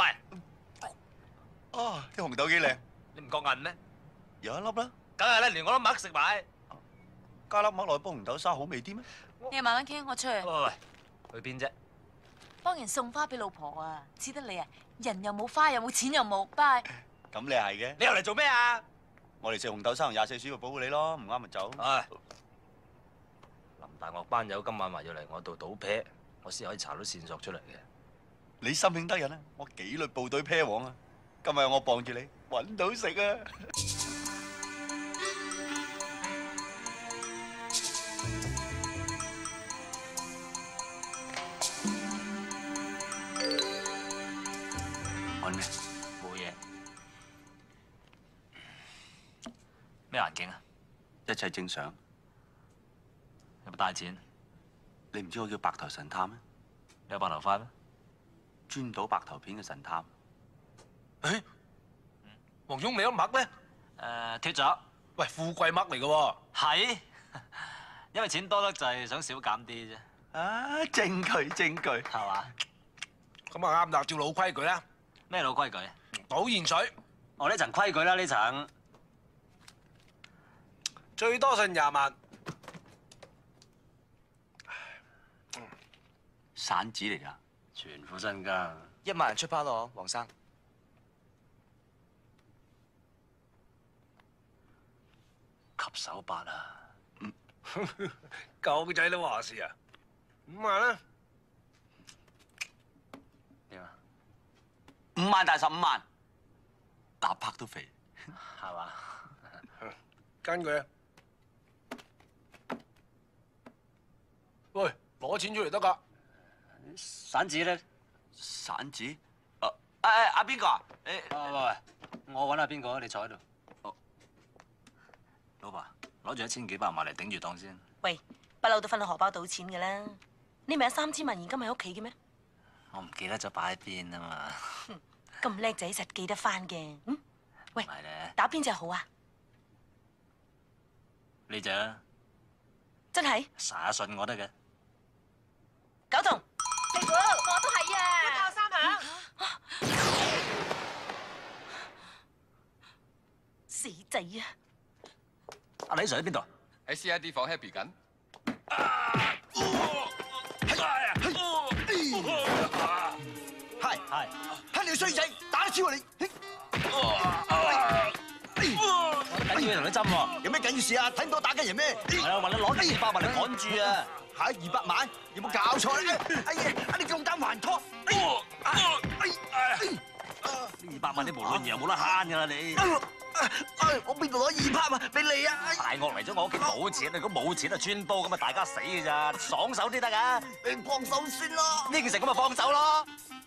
啊，啲紅豆幾靚， 你唔覺銀咩？ 有一粒啦， 梗係啦，連我都麥食埋。 加粒麥落去煲紅豆沙好味啲咩？ 你慢慢傾，我出去。 喂，去邊啫？ 幫人送花俾老婆啊！似得你啊，人又冇花又冇錢又冇，拜。 咁你係嘅。 你又嚟做咩啊？ 我嚟食紅豆沙同24鼠肉保護你咯，唔啱咪走。 唉，林大樂班友今晚話要嚟我度賭啤，我先可以查到線索出嚟嘅。 你心慶得人啊！我紀律部隊啤王啊！今日我傍住你，揾到食啊！ 揾咩？ 冇嘢。咩環境啊？ 一切正常。 有冇帶錢？ 你唔知我叫白頭神探咩？ 你有白頭髮咩？ 專賭白頭片嘅神探。 誒，黃忠你有麥咩？ 脫咗。 喂，富貴麥嚟嘅喎。 係，因為錢多得滯，想少減啲啫。 啊，證據證據， 係嘛？ 咁啊啱啦，照老規矩啦。 咩老規矩？ 賭現水， 我呢層規矩啦，呢層。 最多信20萬。 散紙嚟㗎， 全副身家。 1萬人出包咯，黃生。 及手八啊！ 狗仔都話事啊！5萬啦。 點啊 ？5萬大15萬，搭拍都肥， 係嘛？ 跟佢啊！喂，攞錢出嚟得㗎。 散紙咧？ 散紙？阿邊個啊？ 喂，我揾下邊個，你坐喺度。老婆，攞住1000幾百萬嚟頂住檔先。 喂，不嬲都分荷包賭錢嘅啦。你咪有3000萬現金喺屋企嘅咩？ 我唔記得咗擺喺邊啊嘛。 咁叻仔實記得翻嘅。喂， 係咧。 打邊隻好啊？ 呢隻啊。 真係？ 實信我得嘅。 9筒。 你估我都係啊！要教3響。 死仔啊！ 阿李 Sir 喺邊度？ 喺 C.I.D 房 happy 緊。 係，你個衰仔，打得超啊你！ 我都緊要同你針喎。 有咩緊要事啊？睇唔到打緊人咩？ 係啊，話你攞200萬嚟趕住啊！ 嚇200萬？有冇搞錯咧？哎呀，你咁膽還拖！ 呢200萬你無論如何冇得慳㗎啦你。 我邊度攞200萬俾你啊？ 大鱷嚟咗我屋企冇錢，如果冇錢啊穿煲咁啊大家死㗎咋，爽手啲得㗎。 你放手先咯。 呢件事咁咪放手咯。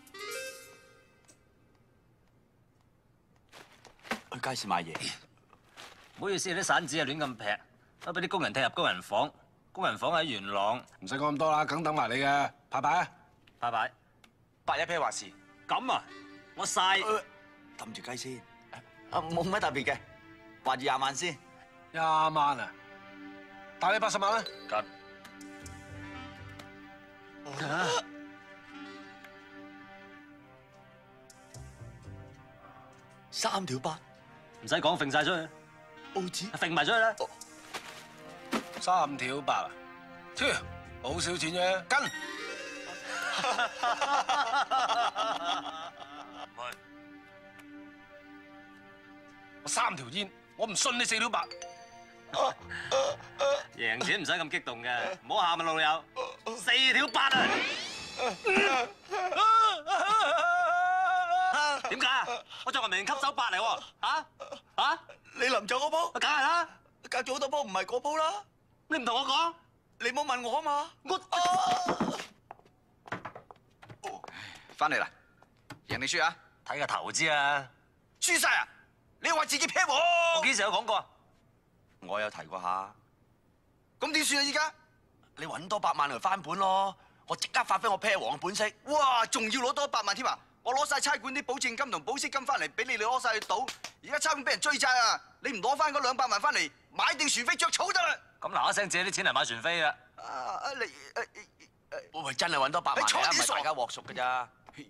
去街市買嘢。 唔好意思，啲散紙啊亂咁劈，都俾啲工人踢入工人房。工人房喺元朗。 唔使講咁多啦，梗等埋你嘅。派牌啊！ 派牌。 8一啤話事。 咁啊，我晒。 揼住雞先。冇乜特別嘅，話住20萬先。 20萬啊！大你80萬啦。 緊。 3條8， 唔使講，揈晒出去， 報紙揈埋出去啦。 3條8啊！超，好少錢啫，跟。我3條煙，我唔信你4條8。 贏錢唔使咁激動嘅，唔好喊啊老友，4條8啊！點解啊？我仲係明吸手8嚟喎，嚇？ 你臨走嗰鋪？ 梗係啦， 隔咗好多鋪，唔係嗰鋪啦。 你唔同我講， 你冇問我啊嘛。 翻嚟啦，贏定輸啊？ 睇個頭知啊！ 輸晒啊！你話自己劈我？ 我幾時有講過啊？ 我有提過下。咁點算啊？依家你揾多8萬嚟翻本咯，我即刻發揮我劈王本色。哇！仲要攞多8萬添啊！我攞晒差館啲保證金同保釋金翻嚟，俾你哋攞晒去賭。而家差館俾人追債啊！你唔攞翻嗰200萬翻嚟，買定船飛着草得啦！ 咁嗱一聲借啲錢嚟買船飛啊！ 喂，真係揾多8萬嚟啊！唔係大家鑊熟㗎咋？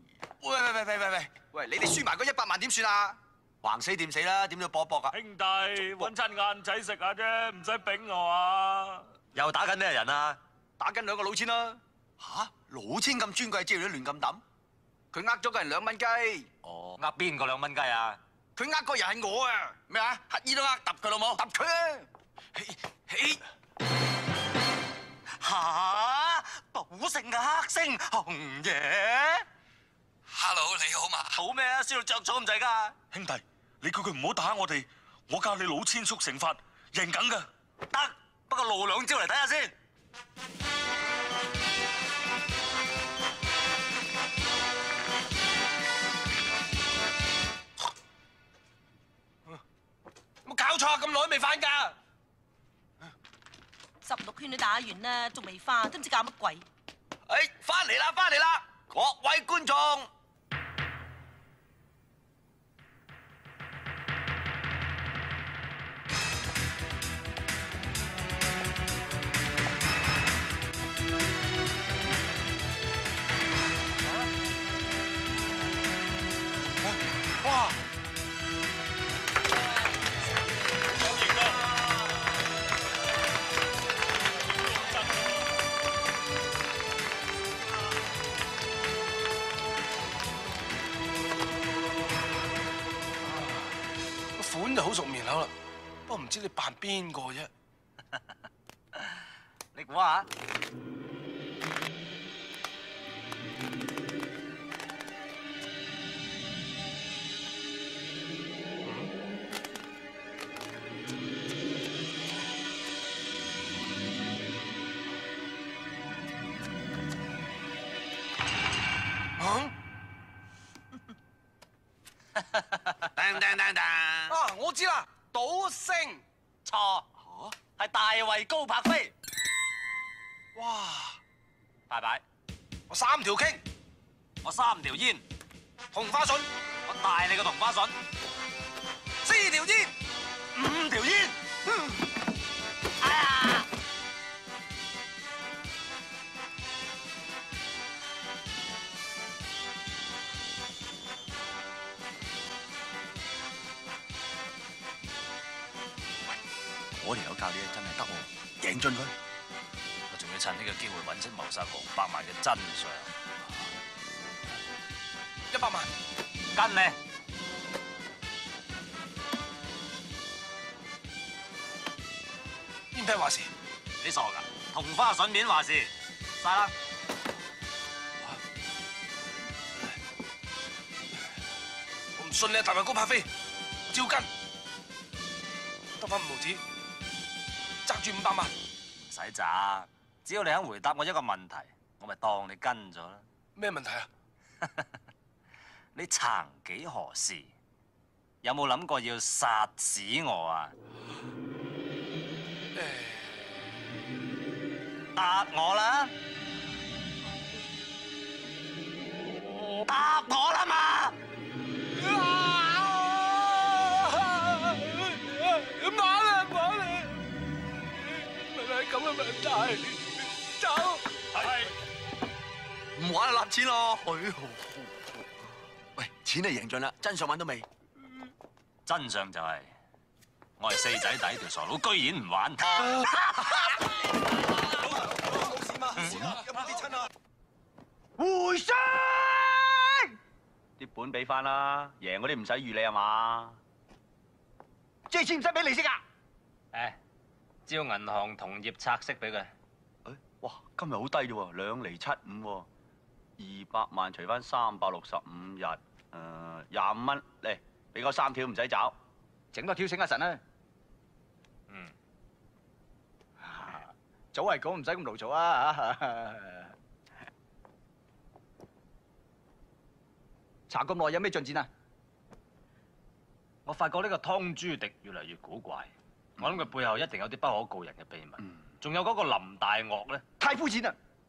喂！你哋輸埋嗰100萬點算啊？橫死掂死啦，點都搏一搏啊！ 兄弟，揾餐晏仔食下啫，唔使丙我啊！ 又打緊咩人啊？ 打緊2個老千啦！嚇，老千咁尊貴，知道你亂咁抌？佢呃咗個人2蚊雞。 哦，呃邊個2蚊雞啊？ 佢呃個人係我啊！咩啊？乞兒都呃揼佢老母，揼佢啊！ 嚇！寶城嘅黑星紅爺 ，Hello， 你好嘛？ 好咩啊？燒到着草咁滯㗎！ 兄弟，你叫佢唔好打我哋，我教你老千叔成法，贏緊㗎。 得，不過露2招嚟睇下先。 有冇搞錯啊？咁耐未翻㗎 ？16圈都打完啦，仲未翻，都唔知搞乜鬼。 翻嚟啦，翻嚟啦！各位觀眾。哇！ 款就好熟面口啦，不過唔知你扮邊個啫？ 你估下？ 啊！我知啦，賭聖錯，係大衛高柏飛。 哇！ 拜拜。 我3條傾， 我3條煙， 同花順， 我大你個同花順。 4條煙 ，5條煙。哎呀！ 我條友教你真係得喎，贏盡佢！ 我仲要趁呢個機會揾出謀殺黃百萬嘅真相。 100萬， 跟你。 邊批話事？ 你傻㗎？同花順便話事，晒啦！ 我唔信你大衛高柏飛，我照跟。得返5毫紙，揸住500萬。 唔使揸，只要你肯回答我一個問題，我咪當你跟咗啦。 咩問題啊？ 你曾幾何時有冇諗過要殺死我啊？答我啦！答我啦嘛！ 咁嘅問題，走。 係。 唔玩就立錢咯。喂，錢係贏盡啦，真相揾到未？ 真相就係我係四仔弟條傻佬，居然唔玩。 冇事嘛？有冇跌親啊？ 回聲！啲本俾翻啦，贏嗰啲唔使預你係嘛？借錢唔使俾利息啊？ 誒，招銀行同業拆息俾佢。 誒，哇，今日好低啫喎，2厘75喎，200萬除翻365日，25蚊嚟，俾個3條唔使找，整多條醒下神啦。 嗯， 早係講唔使咁勞嘈啊嚇！查咁耐有咩進展啊？ 我發覺呢個湯朱迪越嚟越古怪，我諗佢背後一定有啲不可告人嘅秘密。仲有嗰個林大岳咧， 太膚淺啦！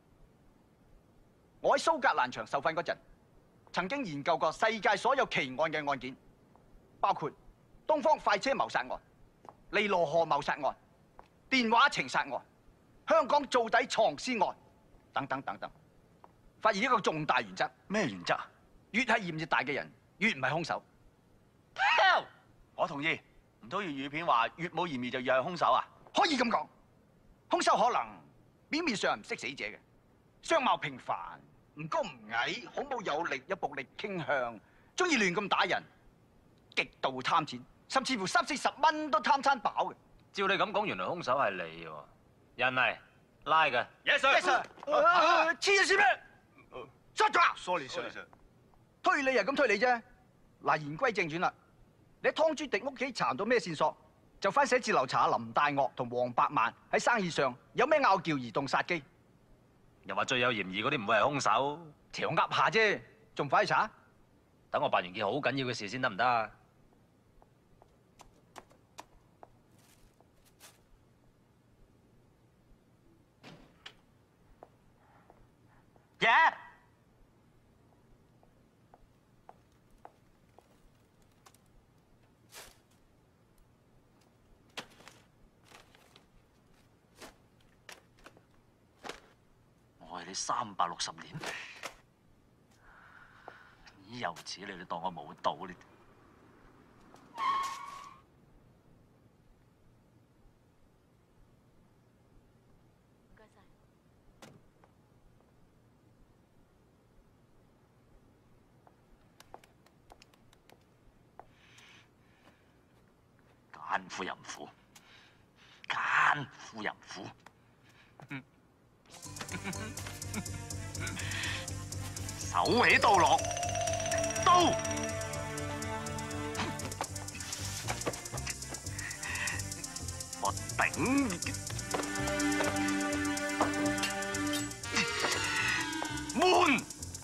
我喺蘇格蘭場受訓嗰陣，曾經研究過世界所有奇案嘅案件，包括東方快車謀殺案、尼羅河謀殺案、電話情殺案、香港做底藏屍案等等等等，發現一個重大原則。咩原則啊？越係嫌疑大嘅人，越唔係兇手。我同意。唔通粵語片話越冇嫌疑就越係兇手啊？可以咁講，兇手可能表面上唔識死者嘅，相貌平凡，唔高唔矮，孔武有力，有暴力傾向，中意亂咁打人，極度貪錢，甚至乎30-40蚊都貪餐飽嘅。 照你咁講，原來兇手係你喎，人嚟拉嘅。Yes sir。Yes sir。 黐咗線咩？出咗啊 ！Sorry sir。推理係咁推理啫。嗱，言歸正傳啦。你喺湯朱迪屋企查到咩線索，就翻寫字樓查下林大岳同黃百萬喺生意上有咩拗撬而動殺機。 又話最有嫌疑嗰啲唔會係兇手， 條噏下啫，仲快去查？ 等我辦完件好緊要嘅事先得唔得啊？ 爺，我係你360年，以有此理，你當我冇到你？奸夫淫婦，奸夫淫婦。手起刀落，刀！我頂！悶！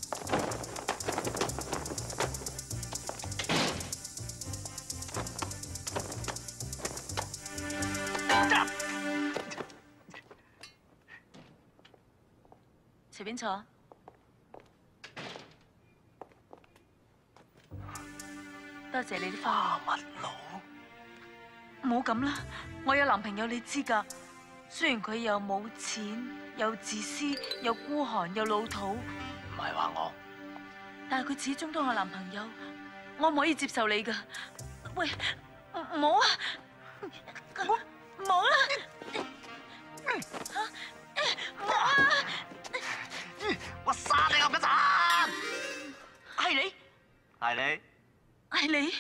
隨便坐。多謝你啲花。 乜佬？ 唔好咁啦，我有男朋友你知㗎。雖然佢又冇錢，又自私，又孤寒，又老土， 唔係話我， 但係佢始終都係我男朋友，我唔可以接受你㗎。喂，唔好啊！唔好啦！唔好啊！ 我殺你冚家鏟！ 係你？ 係你？ 係你？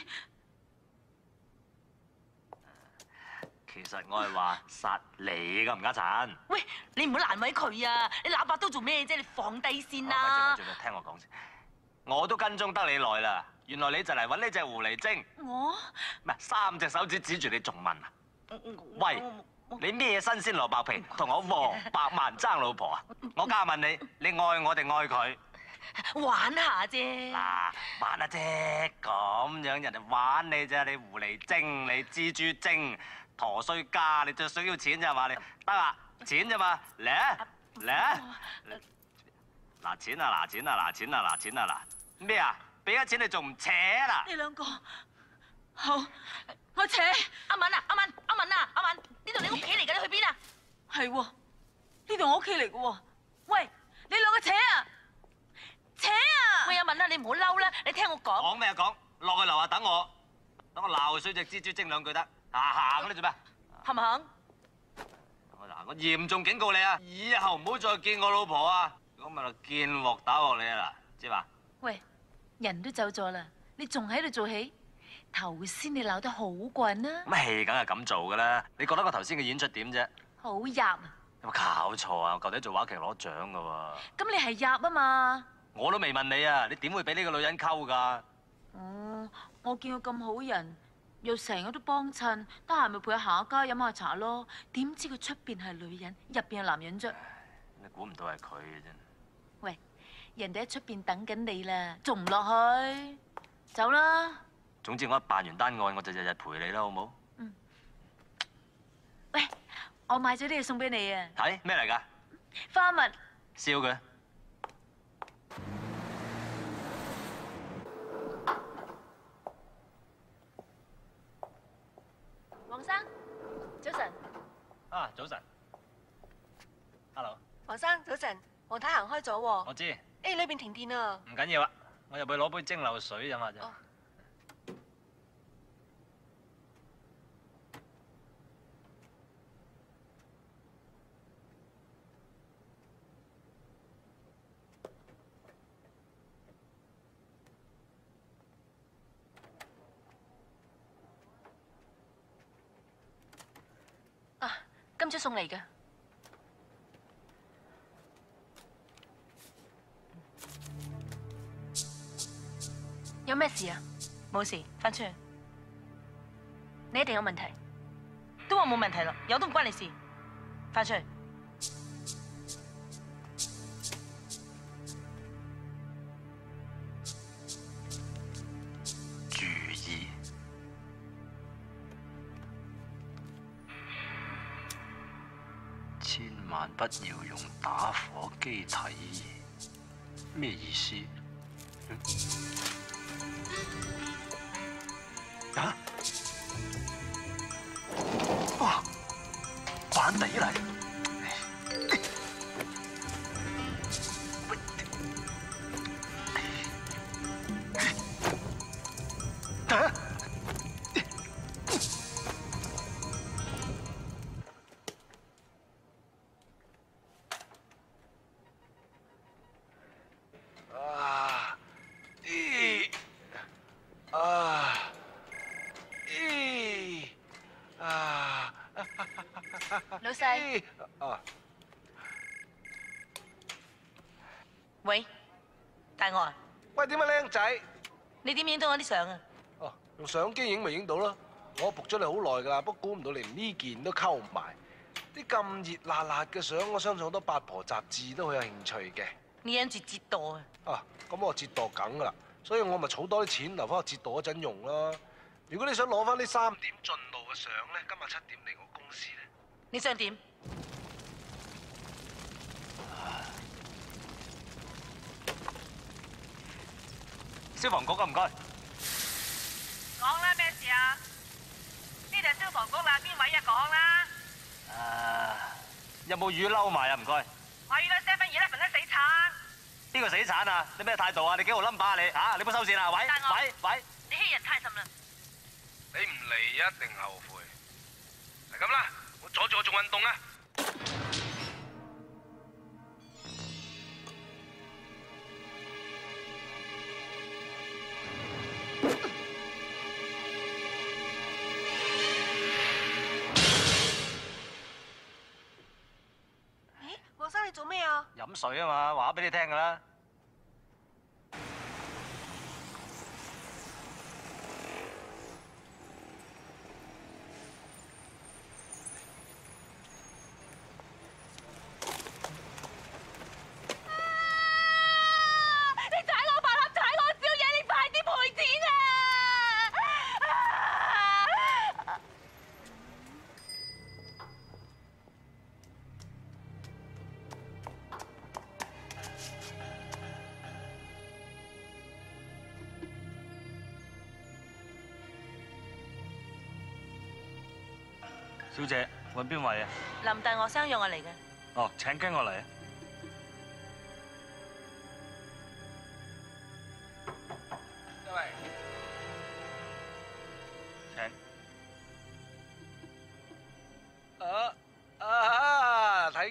其實我係話殺你㗎冚家鏟。 喂，你唔好難為佢啊！你喇叭都做咩啫？你放低先啦！ 咪住，聽我講先。我都跟蹤得你耐啦，原來你就嚟揾呢隻狐狸精。 我？ 唔係3隻手指指住你仲問啊？喂！你咩新鮮蘿蔔皮同我黃百萬爭老婆啊？我加問你，你愛我定愛佢？ 玩下啫。 嗱，玩下啫，咁樣人哋玩你啫，你狐狸精，你蜘蛛精，陀衰家，你最需要錢咋嘛？你得啦，錢咋嘛？嚟啊嚟啊！嗱錢啊嗱錢啊嗱錢啊嗱錢啊嗱咩啊？俾咗錢你仲唔扯啦？ 你兩個好，我扯。阿敏啊，阿敏啊，呢度你屋企嚟㗎，你去邊啊？係喎，呢度我屋企嚟㗎喎。喂，你兩個扯啊！扯啊！喂，阿敏啊，你唔好嬲啦，你聽我講。 講咩啊講？落去樓下等我。 等我鬧碎隻蜘蛛精兩句得。行你做咩？ 肯唔肯？ 我嚴重警告你啊！以後唔好再見我老婆啊！如果咪就見鑊打鑊你啊嗱，知嘛？ 喂，人都走咗啦，你仲喺度做戲？頭先你鬧得好棍啊！ 咁戲梗係咁做噶啦！你覺得我頭先嘅演出點啫？ 好入啊！ 有冇搞錯啊？我舊底做話劇攞獎噶喎。 咁你係入啊嘛？ 我都未問你啊！你點會俾呢個女人溝㗎？ 我見佢咁好人，又成日都幫襯，得閒咪陪佢行下街飲下茶咯。點知佢出邊係女人，入邊係男人啫？ 你估唔到係佢嘅啫。 喂，人哋喺出邊等緊你啦，仲唔落去？走啦！ 總之我一辦完單案，我就日日陪你啦，好冇？ 喂，我買咗啲嘢送俾你啊！ 睇咩嚟㗎？ 花蜜。 燒佢。 黃生，早晨。 啊，早晨。Hello。 黃生，早晨。黃太行開咗喎。 我知。 誒，裏邊停電啊。 唔緊要啊，我入去攞杯蒸餾水飲下啫。 今朝送嚟嘅。有咩事啊？冇事，翻出去。你一定有問題。都話冇問題咯，有都唔關你事。翻出去。 注意。千萬不要用打火機睇嘢，咩意思？啊！哇！板底嚟！啊！ 老細。喂，大我啊！ 喂，點啊，靚仔？ 你點影到我啲相啊？ 哦，用相機影咪影到咯。我仆咗你好耐㗎啦，不過估唔到你連呢件都溝埋。啲咁熱辣辣嘅相，我相信好多八婆雜誌都好有興趣嘅。 你忍住折墮啊！ 啊，咁我折墮梗㗎啦，所以我咪儲多啲錢留翻我折墮嗰陣用啦。如果你想攞翻啲3點進度嘅相咧，今日7點嚟我公司咧。 你想點？ 消防局啊，唔該。 講啦，咩事啊？呢度消防局啦，邊位啊？講啦。 有冇雨褸埋啊？唔該。 我依個7-11都死慘。 邊個死產啊？你咩態度啊？你幾號 number 啊你？嚇！你唔好收線啊！喂喂！ 你欺人太甚啦！ 你唔嚟一定後悔。係咁啦，我阻住我做運動啊！ 黃生，你做咩啊？ 飲水啊嘛，話俾你聽㗎啦。 你踩我飯盒，踩我宵夜，你快啲賠錢啊！ 小姐，揾邊位啊？ 林大學生約我嚟嘅。 哦，請跟我嚟啊！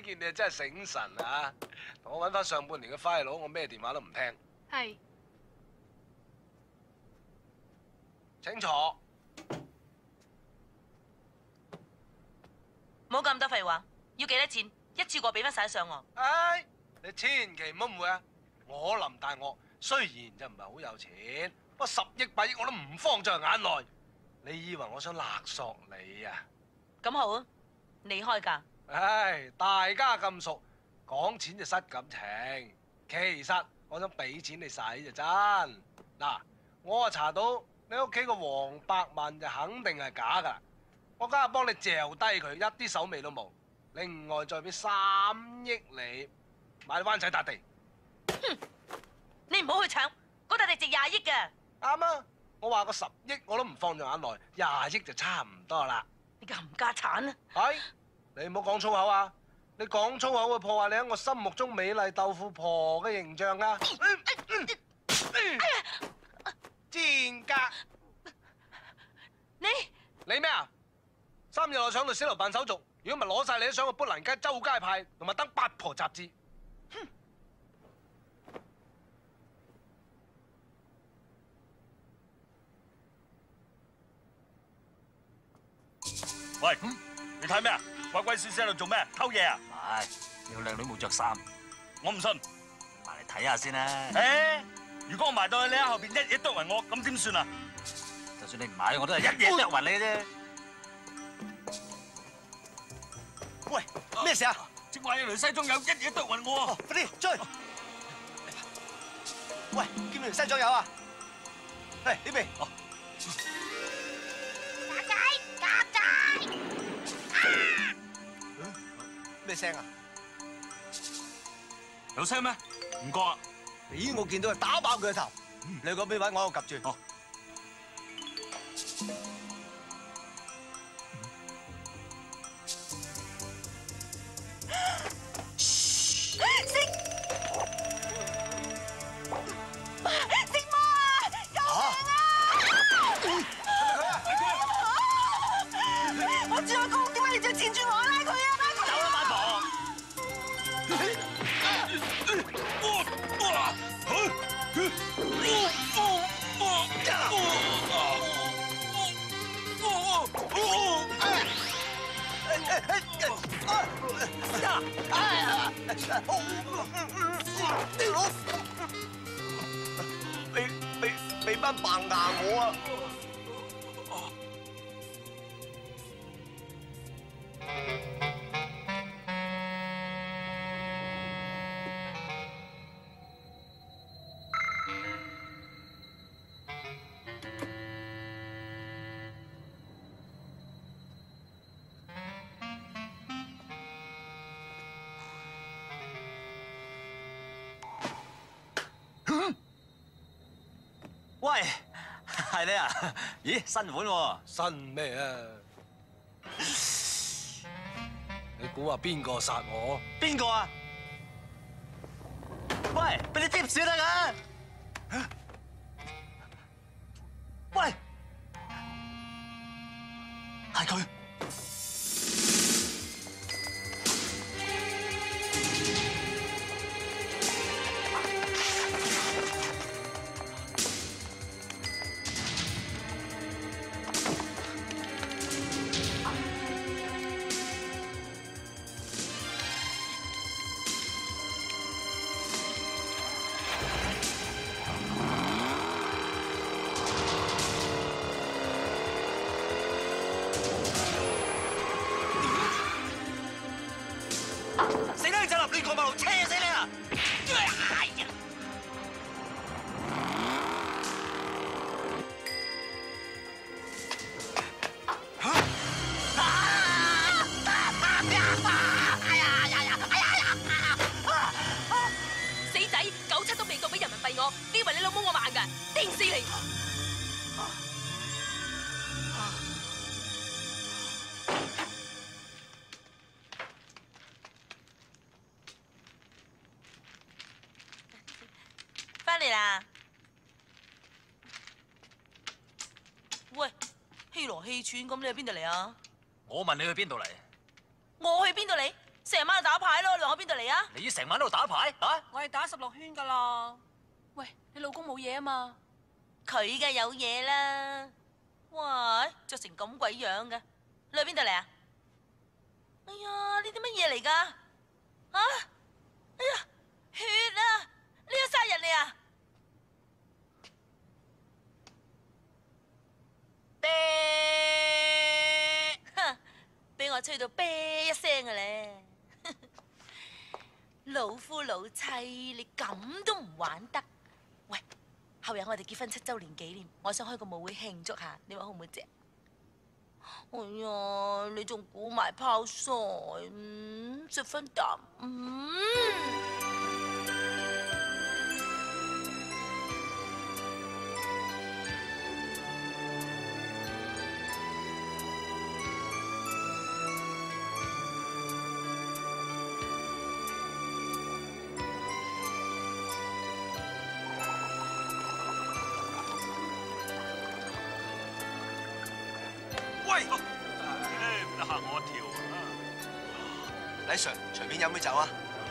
睇見你真係醒神啊！同我揾翻上半年嘅 file，我咩電話都唔聽。 係。 請坐。 冇咁多廢話，要幾多錢？一次過俾翻晒上我。 唉，你千祈唔好誤會啊！我林大岳雖然就唔係好有錢，不過10億8億我都唔放在眼內。你以為我想勒索你啊？ 咁好啊，你開價。 唉，大家咁熟，講錢就失感情。其實我想俾錢你使就真。嗱，我啊查到你屋企個黃百萬就肯定係假㗎，我梗係幫你嚼低佢，一啲手尾都冇。另外再俾3億你買灣仔笪地。 哼！你唔好去搶，嗰笪地值20億嘅。 啱啊！我話個10億我都唔放在眼內，20億就差唔多啦。 你個冚家鏟啊！ 係，你唔好講粗口啊！你講粗口會破壞你喺我心目中美麗豆腐婆嘅形象啊！賤格！你咩啊？3日內上律師樓辦手續，如果唔係攞晒你都想去砵蘭街周街派，同埋登八婆雜誌。哼！ 喂，你睇咩啊？鬼鬼祟祟喺度做咩？偷嘢啊？ 唔係，你個靚女冇着衫。 我唔信。 埋嚟睇下先啦。 誒，如果我埋到去你喺後邊一嘢剁暈我，咁點算啊？ 就算你唔買，我都係一嘢剁暈你啫。 喂，咩事啊？ 正話有條西裝友一嘢剁暈我。 快啲追！喂，見唔見條西裝友啊？嚟呢邊。咩聲啊？ 有聲咩？唔覺啊。 咦，我見到佢打爆佢個頭。你嗰邊位我喺度及住。哦。俾班白牙我啊！ 喂，係你啊？咦，新款喎？ 新咩啊？你估下邊個殺我？ 邊個啊？喂，俾啲 tips 得㗎？喂，係佢。死啦！你就立亂過馬路，車死你啊！ 死仔，97都未到俾人民幣我，你以為你老母我慢㗎？電死你！翻嚟啦！喂，氣羅氣喘咁，你去邊度嚟啊？ 我問你去邊度嚟？ 我去邊度嚟？ 成晚就打牌咯，你話我邊度嚟啊？ 你成晚喺度打牌啊？ 我係打16圈㗎啦。喂，你老公冇嘢啊嘛？ 佢嘅有嘢啦。哇，着成咁鬼樣嘅，你去邊度嚟啊？哎呀，呢啲乜嘢嚟㗎？啊！哎呀，血啊！你要殺人嚟啊？啤！哼，俾我吹到啤一聲嘅咧。老夫老妻，你咁都唔玩得？喂，後日我哋結婚7週年紀念，我想開個舞會慶祝下，你話好唔好啫？哎呀，你仲估埋泡菜，食分啖， 喂，唔得嚇我一跳啊！ 李 Sir，隨便飲杯酒啊！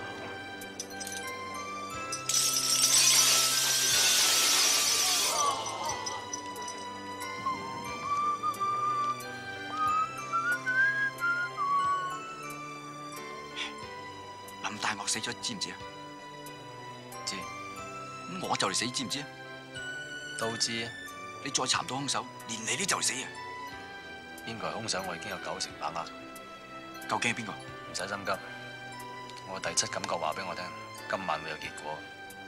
林大樂死咗，知唔知啊？ 知。 咁我就嚟死，知唔知啊？ 都知啊。 你再查唔到兇手，連你都就嚟死啊！ 邊個係兇手？我已經有90%把握。 究竟係邊個？ 唔使心急，我第7感覺話俾我聽，今晚會有結果。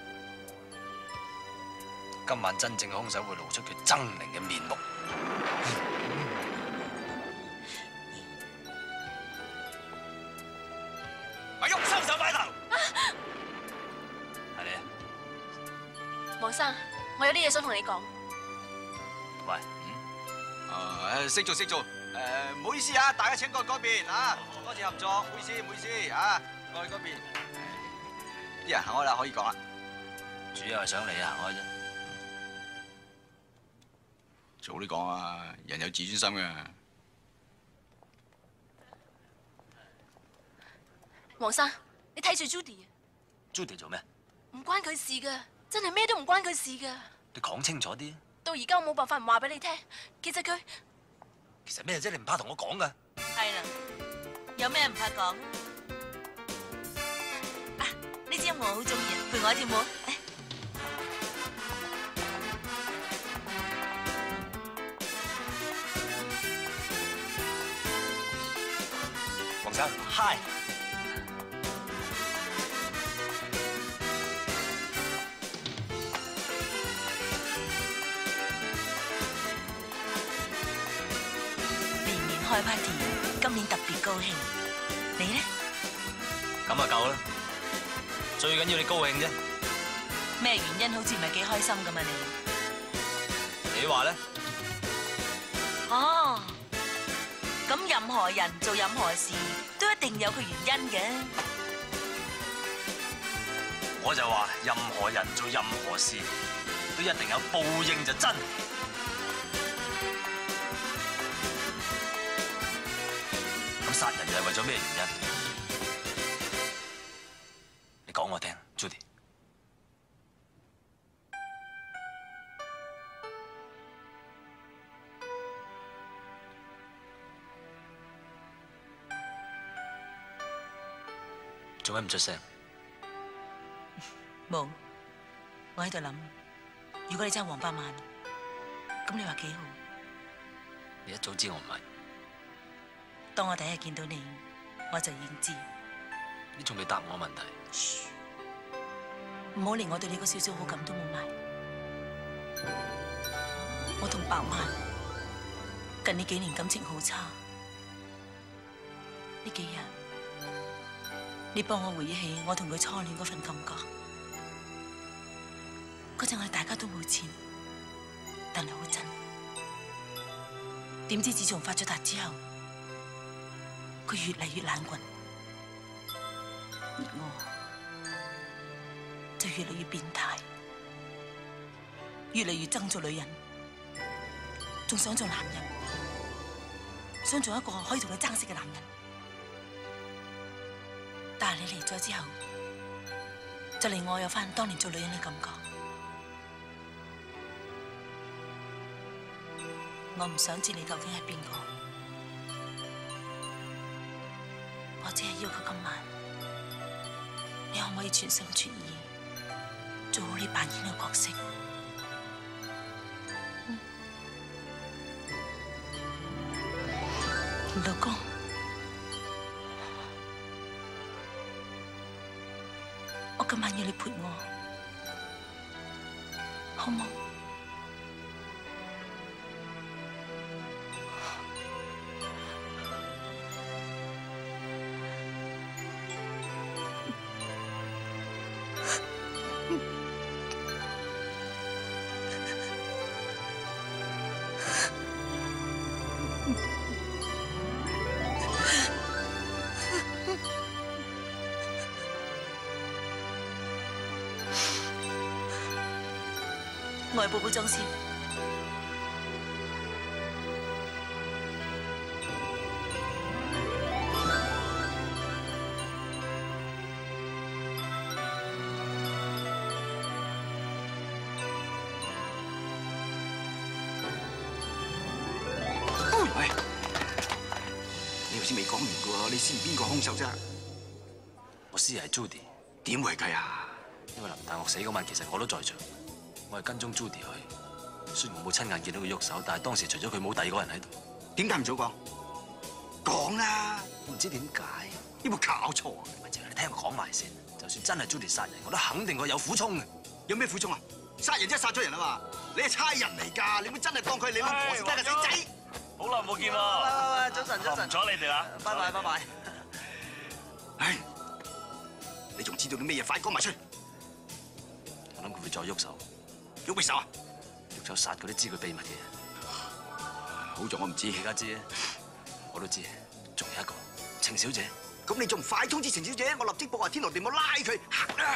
今晚真正嘅兇手會露出佢猙獰嘅面目。 阿喐，收手擺頭！ 係你啊？ 黃生，我有啲嘢想同你講。 喂， 識做識做。唔好意思啊，大家請過去嗰邊啊，多謝合作，唔好意思唔好意思啊，過去嗰邊。啲人行開啦，可以講啦。 主要係想你行開啫。 早啲講啊，人有自尊心嘅。 黃生，你睇住 Judy 啊。 Judy 做咩？ 唔關佢事㗎，真係咩都唔關佢事㗎。 你講清楚啲。 到而家我冇辦法唔話俾你聽，其實咩啫？你唔怕同我講㗎？ 係啦，有咩唔怕講啊？呢支音樂我好中意啊，陪我跳舞。 黃生 ，Hi。 開 party， 今年特別高興。你呢？ 咁啊夠啦，最緊要你高興啫。 咩原因好似唔係幾開心咁啊？ 你話咧？ 哦，咁任何人做任何事都一定有佢原因嘅。 我就話任何人做任何事都一定有報應就真。殺人又係為咗咩原因？你講我聽 ，Judy。做咩唔出聲？ 冇，我喺度諗，如果你真係黃百萬，咁你話幾好？ 你一早知我唔係。 當我第一日見到你，我就已經知。 你仲未答我問題？ 唔好連我對你個少少好感都冇埋。我同百萬近呢幾年感情好差。呢幾日，你幫我回憶起我同佢初戀嗰份感覺。嗰陣我哋大家都冇錢，但係好真。點知自從發咗達之後，佢越嚟越懶棍，而我就越嚟越變態，越嚟越憎做女人，仲想做男人，想做一個可以同佢爭食嘅男人。 但係你嚟咗之後，就令我有翻當年做女人嘅感覺。我唔想知你究竟係邊個，我只係要求今晚，你可唔可以全心全意做好你扮演嘅角色？老公，我今晚要你陪我，好冇？我去補妝先。 喂，你頭先未講完嘅喎，你知唔邊個兇手啫？ 我師係 Judy， 點會計啊？ 因為林大學死嗰晚，其實我都在場，我係跟蹤 Judy 去。雖然我冇親眼見到佢喐手，但係當時除咗佢冇第二個人喺度。 點解唔早講？講啦！ 我唔知點解， 有冇搞錯啊？ 咪就係你聽我講埋先。就算真係 Judy 殺人，我都肯定佢有苦衷嘅。 有咩苦衷啊？殺人即係殺咗人啊嘛！你係差人嚟㗎，你會真係當佢係你老婆先得嘅死仔！ 好耐冇見喎。 早晨，早晨。 唔阻你哋啦。 拜拜，拜拜。 唉，你仲知道啲咩嘢？快講埋出嚟！ 我諗佢會再喐手。 喐咩手啊？ 喐手殺嗰啲知佢秘密嘅人。 好在我唔知。 而家知啊，我都知。仲有一個程小姐。 咁你仲唔快通知程小姐？我立即報話天羅地網拉佢。行啦！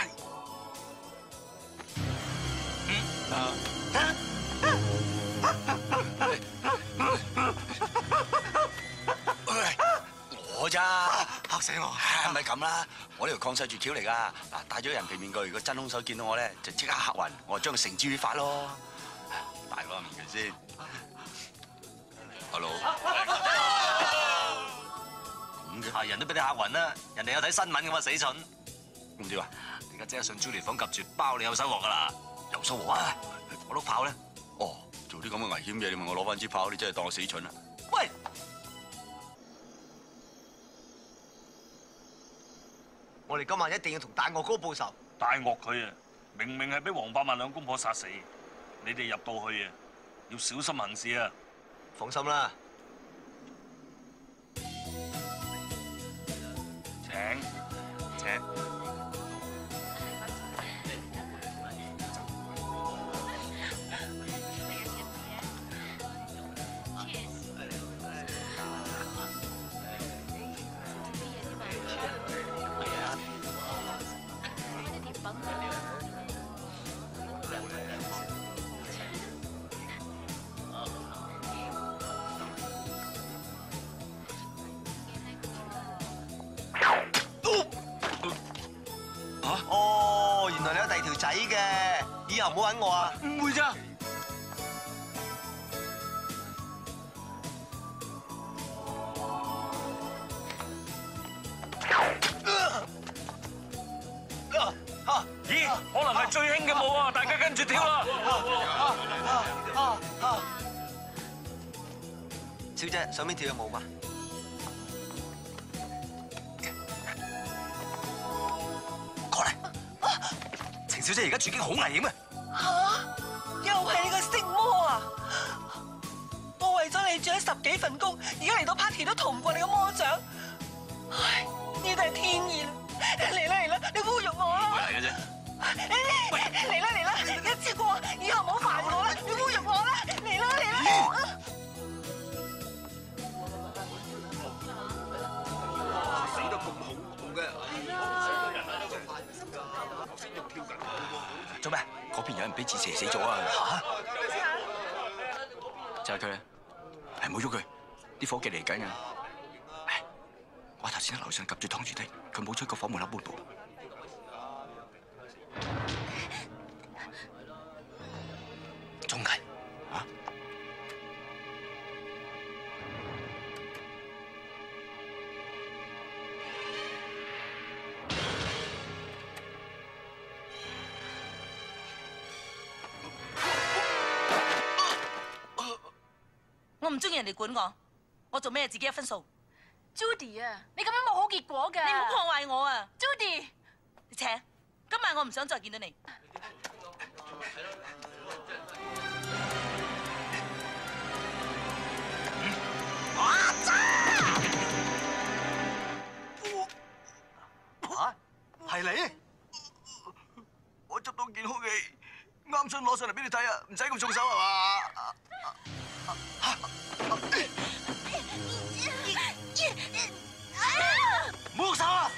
我咋？嚇死我！唔係咁啦，我呢條抗世絕橋嚟㗎。嗱，戴咗人皮面具，如果真兇手見到我咧，就即刻嚇暈，我將佢繩之於法咯。戴嗰個面具先。Hello。咁嘅係人都俾你嚇暈啦！人哋有睇新聞㗎嘛，死蠢。 咁點啊？ 而家即刻上 Judy 房及住，包你有收穫㗎啦！有收穫啊！我碌炮咧。 哦，做啲咁嘅危險嘢，你問我攞翻支炮，你真係當我死蠢啦！ 喂！ 我哋今晚一定要同大惡哥報仇。 大惡佢啊，明明係俾黃百萬兩公婆殺死，你哋入到去啊，要小心行事啊！ 放心啦。 請。 哦，原來你有第二條仔嘅，以後唔好揾我啊！ 唔會咋？ 咦？可能係最興嘅舞啊！大家跟住跳啦！ 小姐，上面跳嘅舞嘛？ 過嚟。程小姐而家處境好危險啊！ 又係你個色魔啊！我為咗你做咗10幾份工，而家嚟到 party 都逃唔過你個魔掌。唉，呢度係天意啦！嚟啦嚟啦，你侮辱我啦！ 嚟嘅啫。 喂，嚟啦嚟啦，一次過，以後唔好煩我啦！你侮辱我啦！嚟啦嚟啦！ 死得咁恐怖嘅！ 做咩？ 嗰邊有人俾箭射死咗啊！ 嚇！ 就係佢啦，係唔好喐佢，啲伙計嚟緊啊！ 我頭先喺樓上及住湯住地，佢冇出過房門口半步。 鐘毅啊！ 我唔中意人哋管我做咩自己一分數。 Judy 啊，你咁樣冇好結果㗎。 你唔好破壞我啊 ，Judy。 你請，今晚我唔想再見到你。 嚇，係你？我執到件空氣，啱想攞上嚟俾你睇啊，唔使咁重手係嘛？唔好喐手啊！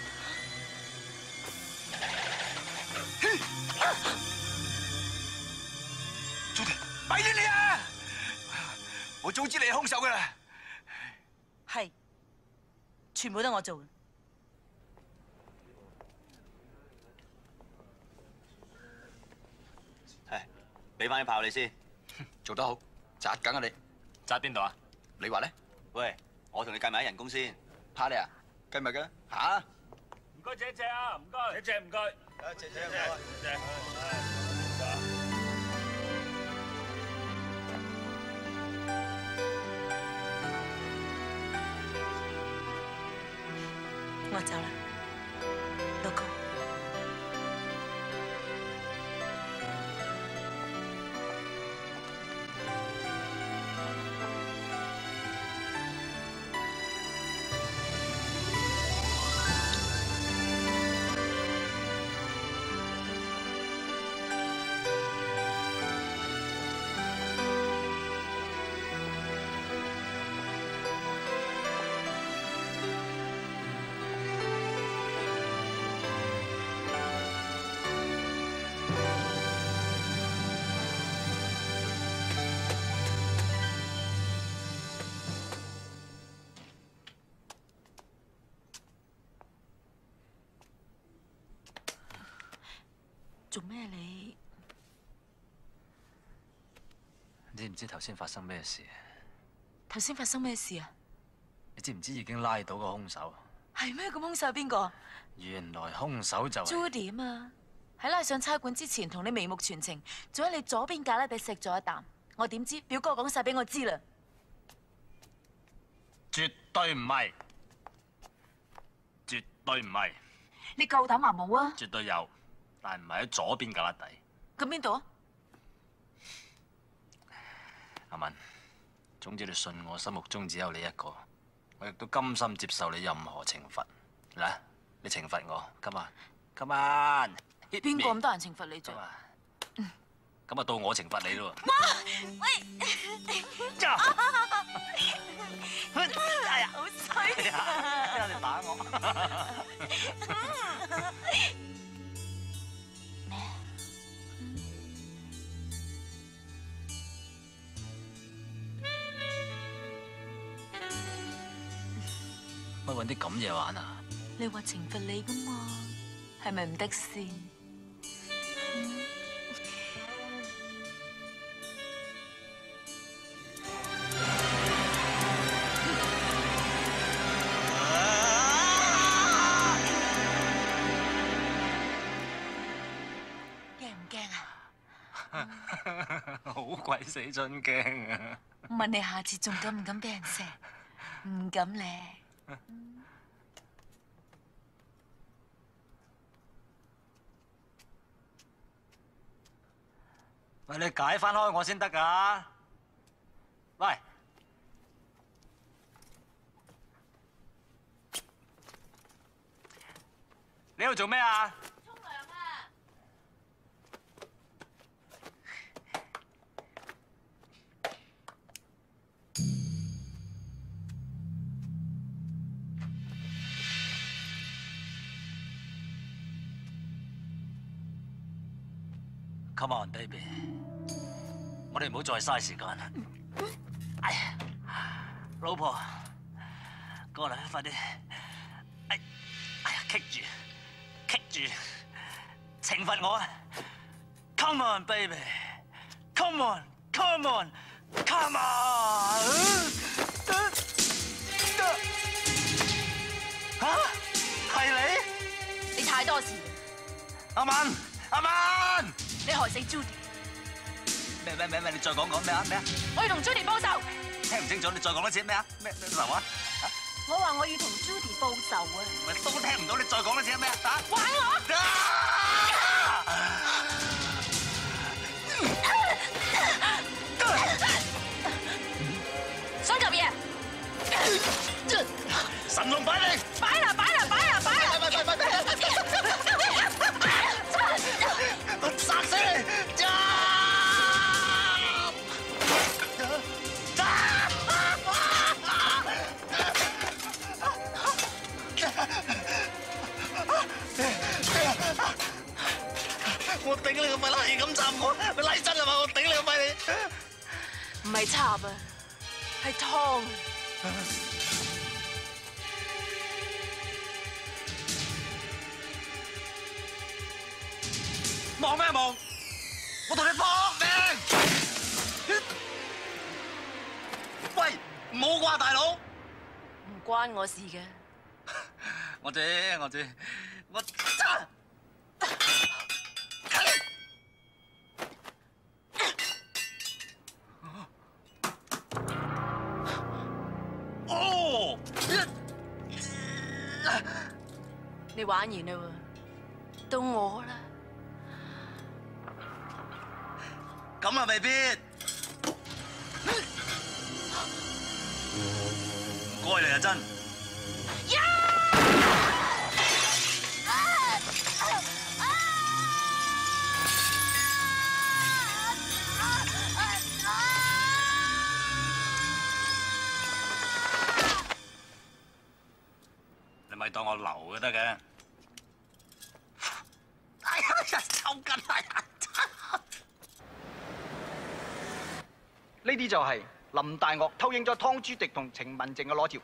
朱迪，咪住你啊！我早知你係兇手㗎啦。 係，全部都我做嘅。 係，俾翻啲炮你先。 做得好，扎緊啊你！ 扎邊度啊？ 你話咧？ 喂，我同你計埋啲人工先。 怕你啊？計埋㗎嚇！ 唔該，謝謝啊，唔該，謝謝唔該。 謝謝唔該。 謝。 我走啦，老公。做咩你？ 你知唔知頭先發生咩事？ 頭先發生咩事啊？ 你知唔知已經拉到個兇手？ 係咩？咁兇手係邊個？ 原來兇手就係 Judy 啊嘛！喺拉上差館之前，同你眉目傳情，仲喺你左邊架拉底錫咗一啖。我點知？表哥講晒俾我知啦。 絕對唔係，絕對唔係。 你夠膽話冇啊？ 絕對有，但係唔係喺左邊架拉底。 咁邊度啊？ 阿文，總之你信我，心目中只有你一個，我亦都甘心接受你任何懲罰。嚟，你懲罰我，今晚，今晚。 邊個咁得閒懲罰你啫？ 咁啊，到我懲罰你咯。 喂！哎呀，好衰啊！ 你打我。乜揾啲咁嘢玩啊？ 你話懲罰你噶嘛？係咪唔得先？驚唔驚啊？ 好鬼死真驚啊！ 問你下次仲敢唔敢俾人錫？唔敢咧。 喂，你解翻開我先得㗎！喂，你喺度做咩啊？ 沖涼啊！ Come on, baby， 我哋唔好再嘥時間啦。哎呀，老婆，過嚟，快啲， 哎呀，棘住，懲罰我啊 ！Come on baby，come on，come on，come on！ 嚇，係你？ 你太多事。 阿文， 你害死 Judy。 咩？你再講咩啊？ 我要同 Judy 報仇。 聽唔清楚，你再講多次咩啊？咩仇啊？ 我話我要同 Judy 報仇啊！ 咪都聽唔到，你再講多次咩啊？ 玩我！想做嘢？ 神龍擺你！ 擺啦！ 我殺死你！我頂你個肺啦！係咁插我，咪拉真係嘛？我頂你個肺你！ 唔係插啊，係燙。 望咩望？我同你搏命！喂，唔好啩，大佬！ 唔關我事嘅。 我知。哦！ 你玩完啦喎，到我啦。 咁啊，未必。唔該你啊，真。你咪當我流就得嘅。哎呀，抽筋啊！ 呢啲就係林大岳偷影咗湯朱迪同程文靜嘅裸照。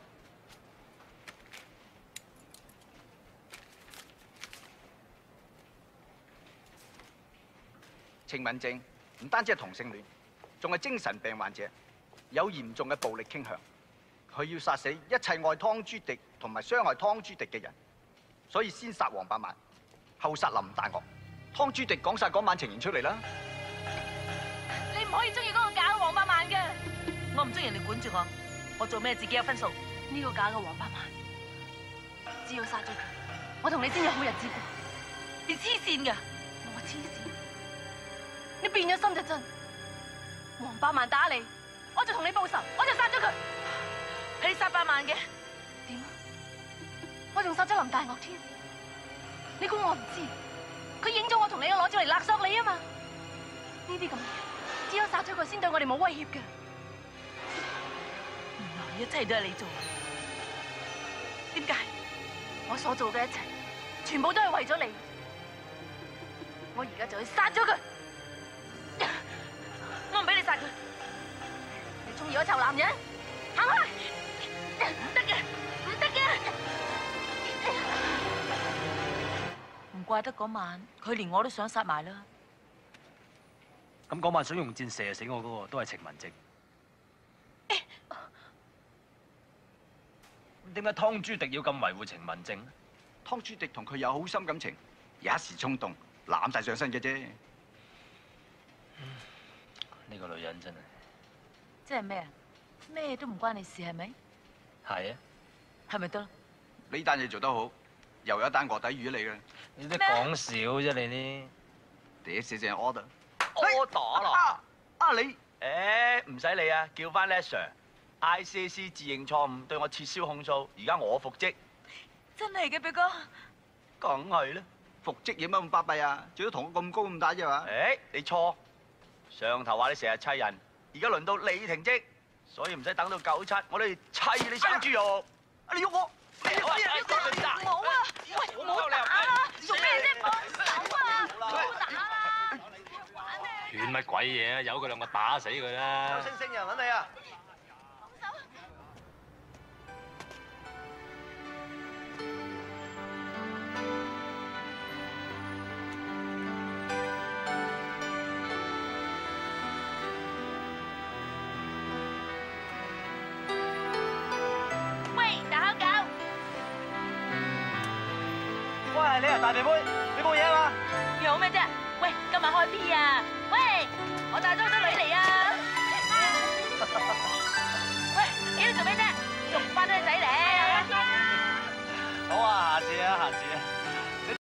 程文靜唔單止係同性戀，仲係精神病患者，有嚴重嘅暴力傾向。佢要殺死一切愛湯朱迪同埋傷害湯朱迪嘅人，所以先殺黃百萬，後殺林大岳。湯朱迪講晒嗰晚情形出嚟啦。 你唔可以中意嗰個假嘅黃百萬嘅。我唔中意人哋管住我，我做咩自己有分數。呢個假嘅黃百萬，只要殺咗佢，我同你先有好日子過。你黐線㗎！我黐線。你變咗心就真。黃百萬打你，我就同你報仇，我就殺咗佢。係你殺百萬嘅，點啊？我仲殺咗林大岳添。你估我唔知？佢影咗我同你嘅裸照嚟勒索你啊嘛！呢啲咁嘅嘢，只有殺咗佢先對我哋冇威脅嘅。原來一切都係你做嘅。點解？我所做嘅一切，全部都係為咗你。我而家就去殺咗佢。我唔俾你殺佢。你中意嗰臭男人，行開！唔得嘅，唔得嘅。唔怪得嗰晚，佢連我都想殺埋啦。 咁嗰晚想用箭射死我嗰個都係程文靜。點解湯朱迪要咁維護程文靜呢？ 湯朱迪同佢有好深感情，一時衝動攬晒上身嘅啫。 呢個女人真係。 即係咩啊？咩都唔關你事係咪？ 係啊。 係咪得咯？ 呢單嘢做得好，又有一單卧底魚你嘅。 你都講少啫，你呢？ 第一時間 order。 order 啦！你，唔使理啊，叫翻 Les Sir。ICAC 自認錯誤，對我撤銷控訴，而家我復職。 真係嘅，表哥。 梗係啦， 復職有乜咁巴閉啊？最多同我咁高咁大啫嘛。 你錯。上頭話你成日砌人，而家輪到你停職，所以唔使等到97，我哋砌你生豬肉。你喐我！ 唔好啊！喂，唔好打啦！做咩啫？放手啊！唔好打啦！ 勸乜鬼嘢啊？由佢兩個打死佢啦！ 周星星又揾你啊！ 放手！ 大肥妹，你冇嘢啊嘛？ 有咩啫？喂，今晚開 P 啊！喂，我帶咗好多女嚟啊！喂，你喺度做咩啫？仲唔翻咗個仔嚟？ 好啊，下次啊，下次啊。